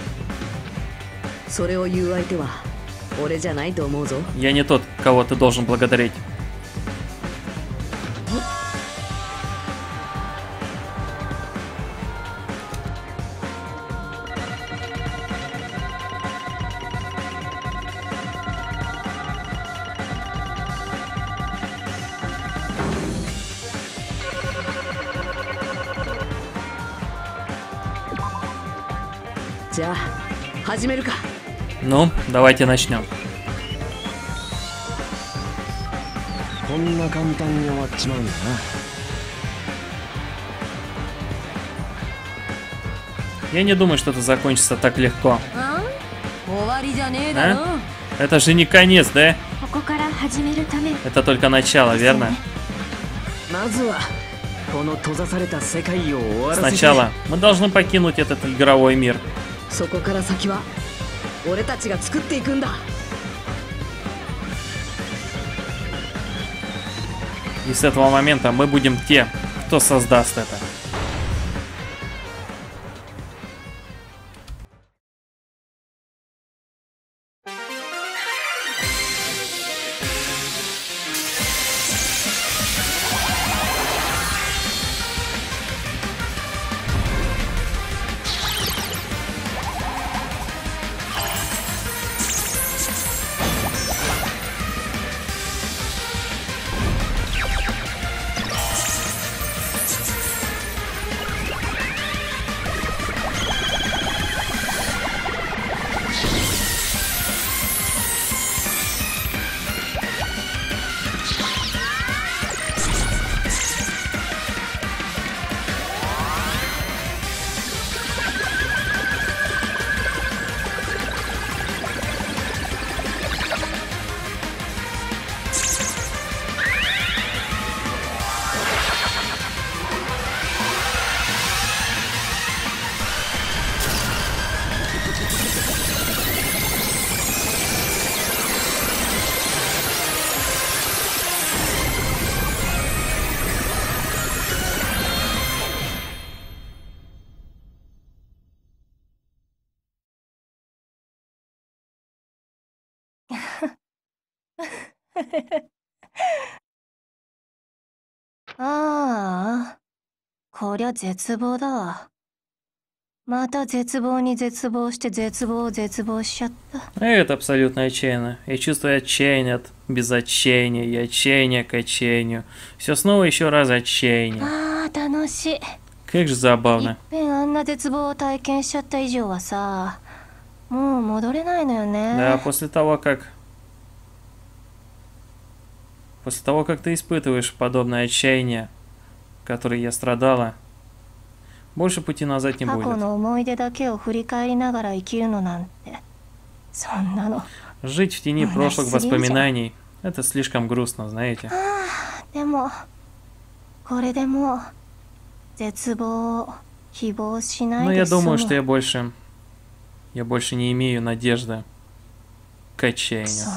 Я не тот, кого ты должен благодарить. Ну, давайте начнем. Я не думаю, что это закончится так легко. А? Это же не конец, да? Это только начало, верно? Сначала мы должны покинуть этот игровой мир. И с этого момента мы будем те, кто создаст это. А, こりゃ絶望だわ。また絶望に絶望して絶望絶望しちゃった。 Это абсолютно отчаянно. Я чувствую отчаяние от безотчаяния и отчаяние к отчаянию. Все снова еще раз отчаяние. А, 楽しい。 Как же забавно. いっぺんあんな絶望を体験しちゃった以上はさ、もう戻れないのよね。 Да, после того, как... После того, как ты испытываешь подобное отчаяние, которое я страдала, больше пути назад не будет. Жить в тени прошлых воспоминаний — это слишком грустно, знаете. Но я думаю, что я больше... Я больше не имею надежды к отчаянию.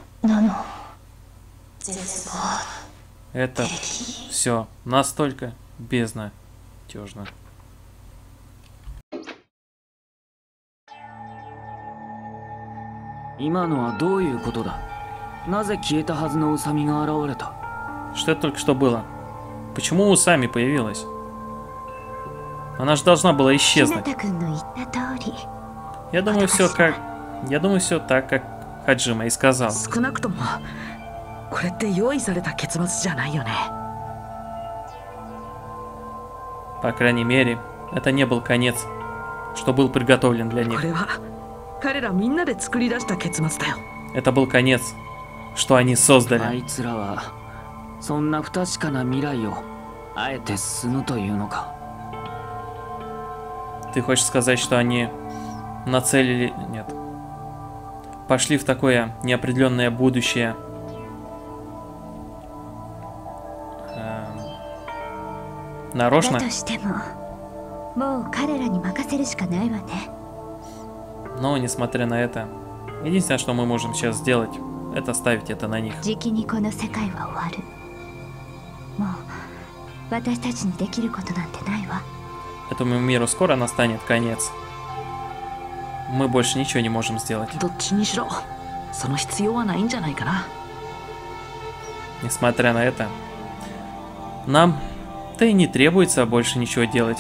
Это все настолько безнадежно. Что это только что было? Почему Усами появилась? Она же должна была исчезнуть. Я думаю, все как... Я думаю, все так, как Хаджима и сказал. По крайней мере, это не был конец, что был приготовлен для них. Это был конец, что они создали. Ты хочешь сказать, что они нацелили... Нет. Пошли в такое неопределенное будущее. Эм... Нарочно? Но, несмотря на это, единственное, что мы можем сейчас сделать, это ставить это на них. Этому миру скоро настанет конец. Мы больше ничего не можем сделать. Несмотря на это, нам да и не требуется больше ничего делать.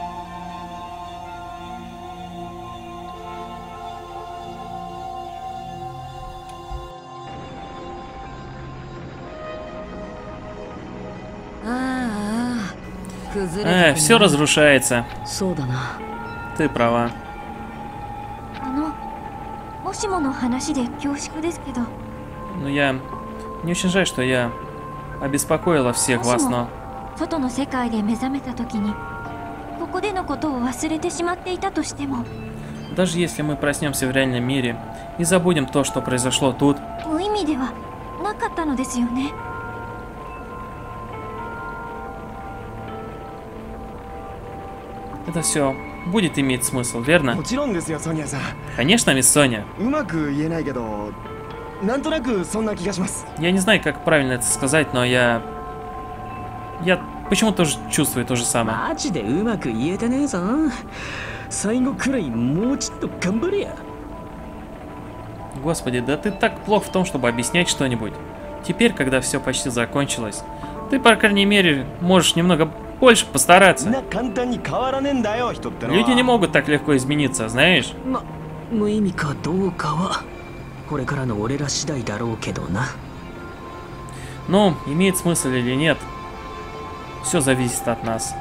Э, все разрушается. Ты права. Ну я... Не очень жаль, что я обеспокоила всех вас, но... Даже если мы проснемся в реальном мире и забудем то, что произошло тут... Это все будет иметь смысл, верно? Конечно, мисс Соня. Я не знаю, как правильно это сказать, но я... Я почему-то тоже чувствую то же самое. Господи, да ты так плох в том, чтобы объяснять что-нибудь. Теперь, когда все почти закончилось, ты, по крайней мере, можешь немного больше постараться. Люди не могут так легко измениться, знаешь? Ну, имеет смысл или нет, все зависит от нас.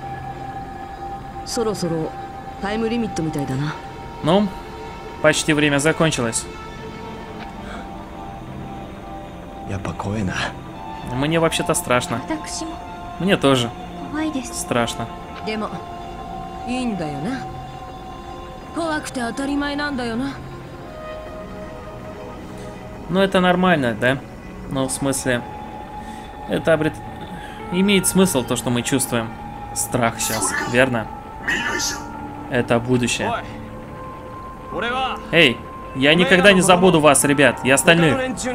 Ну, почти время закончилось. Мне вообще-то страшно. Мне тоже страшно. Ну это нормально, да? Ну в смысле, это обрет... имеет смысл то, что мы чувствуем. Страх сейчас, верно? Это будущее. Эй, я никогда не забуду вас, ребят, и остальных.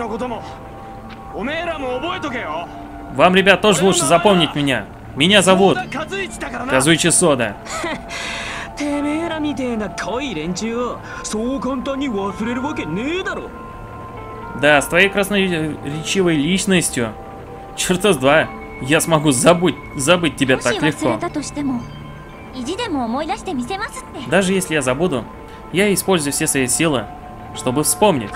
Вам, ребят, тоже лучше запомнить меня. Меня зовут Казуичи Сода. Да, с твоей красноречивой личностью, черта с два, я смогу забыть, забыть тебя так легко. Даже если я забуду, я использую все свои силы, чтобы вспомнить.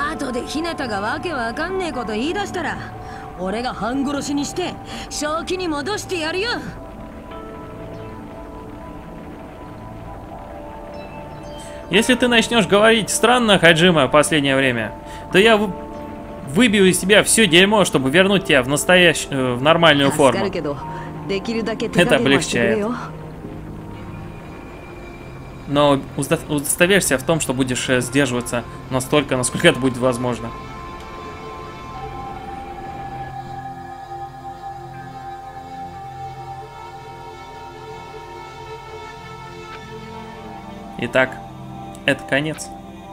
Если ты начнешь говорить странно, Хаджима, в последнее время, то я выбью из тебя все дерьмо, чтобы вернуть тебя в настоящую, в нормальную форму. Это облегчает. Но удостоверься в том, что будешь сдерживаться настолько, насколько это будет возможно. Итак, это конец.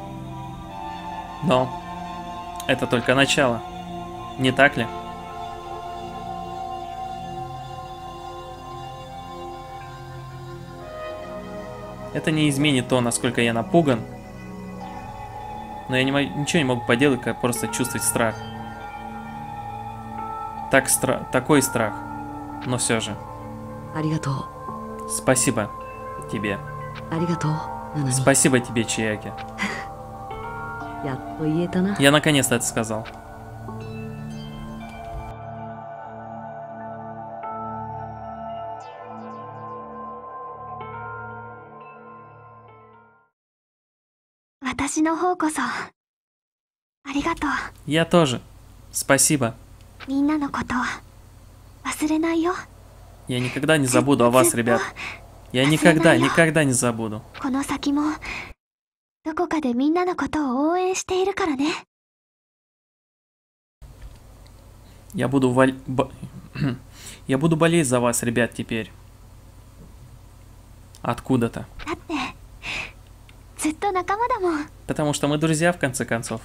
Но это только начало. Не так ли? Это не изменит то, насколько я напуган. Но я не, ничего не могу поделать, как просто чувствовать страх. Так стра такой страх. Но все же. ありがとう。 Спасибо тебе. ありがとう、ナナミ。 Спасибо тебе, Чияки. やっと言えたな。 Я наконец-то это сказал. 私の方こそありがとう。 Я тоже. Спасибо. みんなのこと忘れないよ。 Я никогда не забуду о вас, ребят. Я никогда, никогда не забуду. この先もどこかでみんなのことを応援しているからね。 Я буду валь... б- Я буду болеть за вас, ребят, теперь. Откуда-то. だってずっと仲間だもん。 Потому что мы друзья, в конце концов.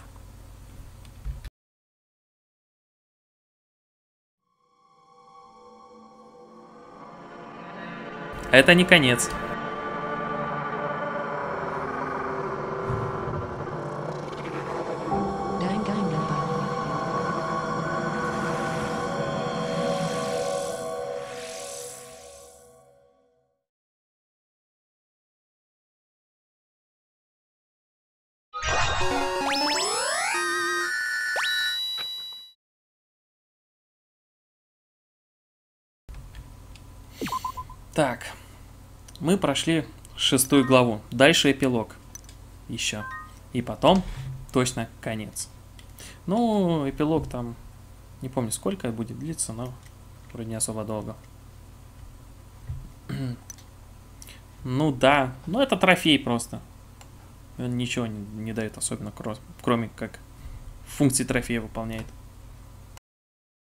Это не конец. Так, мы прошли шестую главу. Дальше эпилог. Еще. И потом точно конец. Ну, эпилог там, не помню, сколько будет длиться, но вроде не особо долго. Ну да, ну это трофей просто. Он ничего не, не дает особенно, кроме как функции трофея выполняет.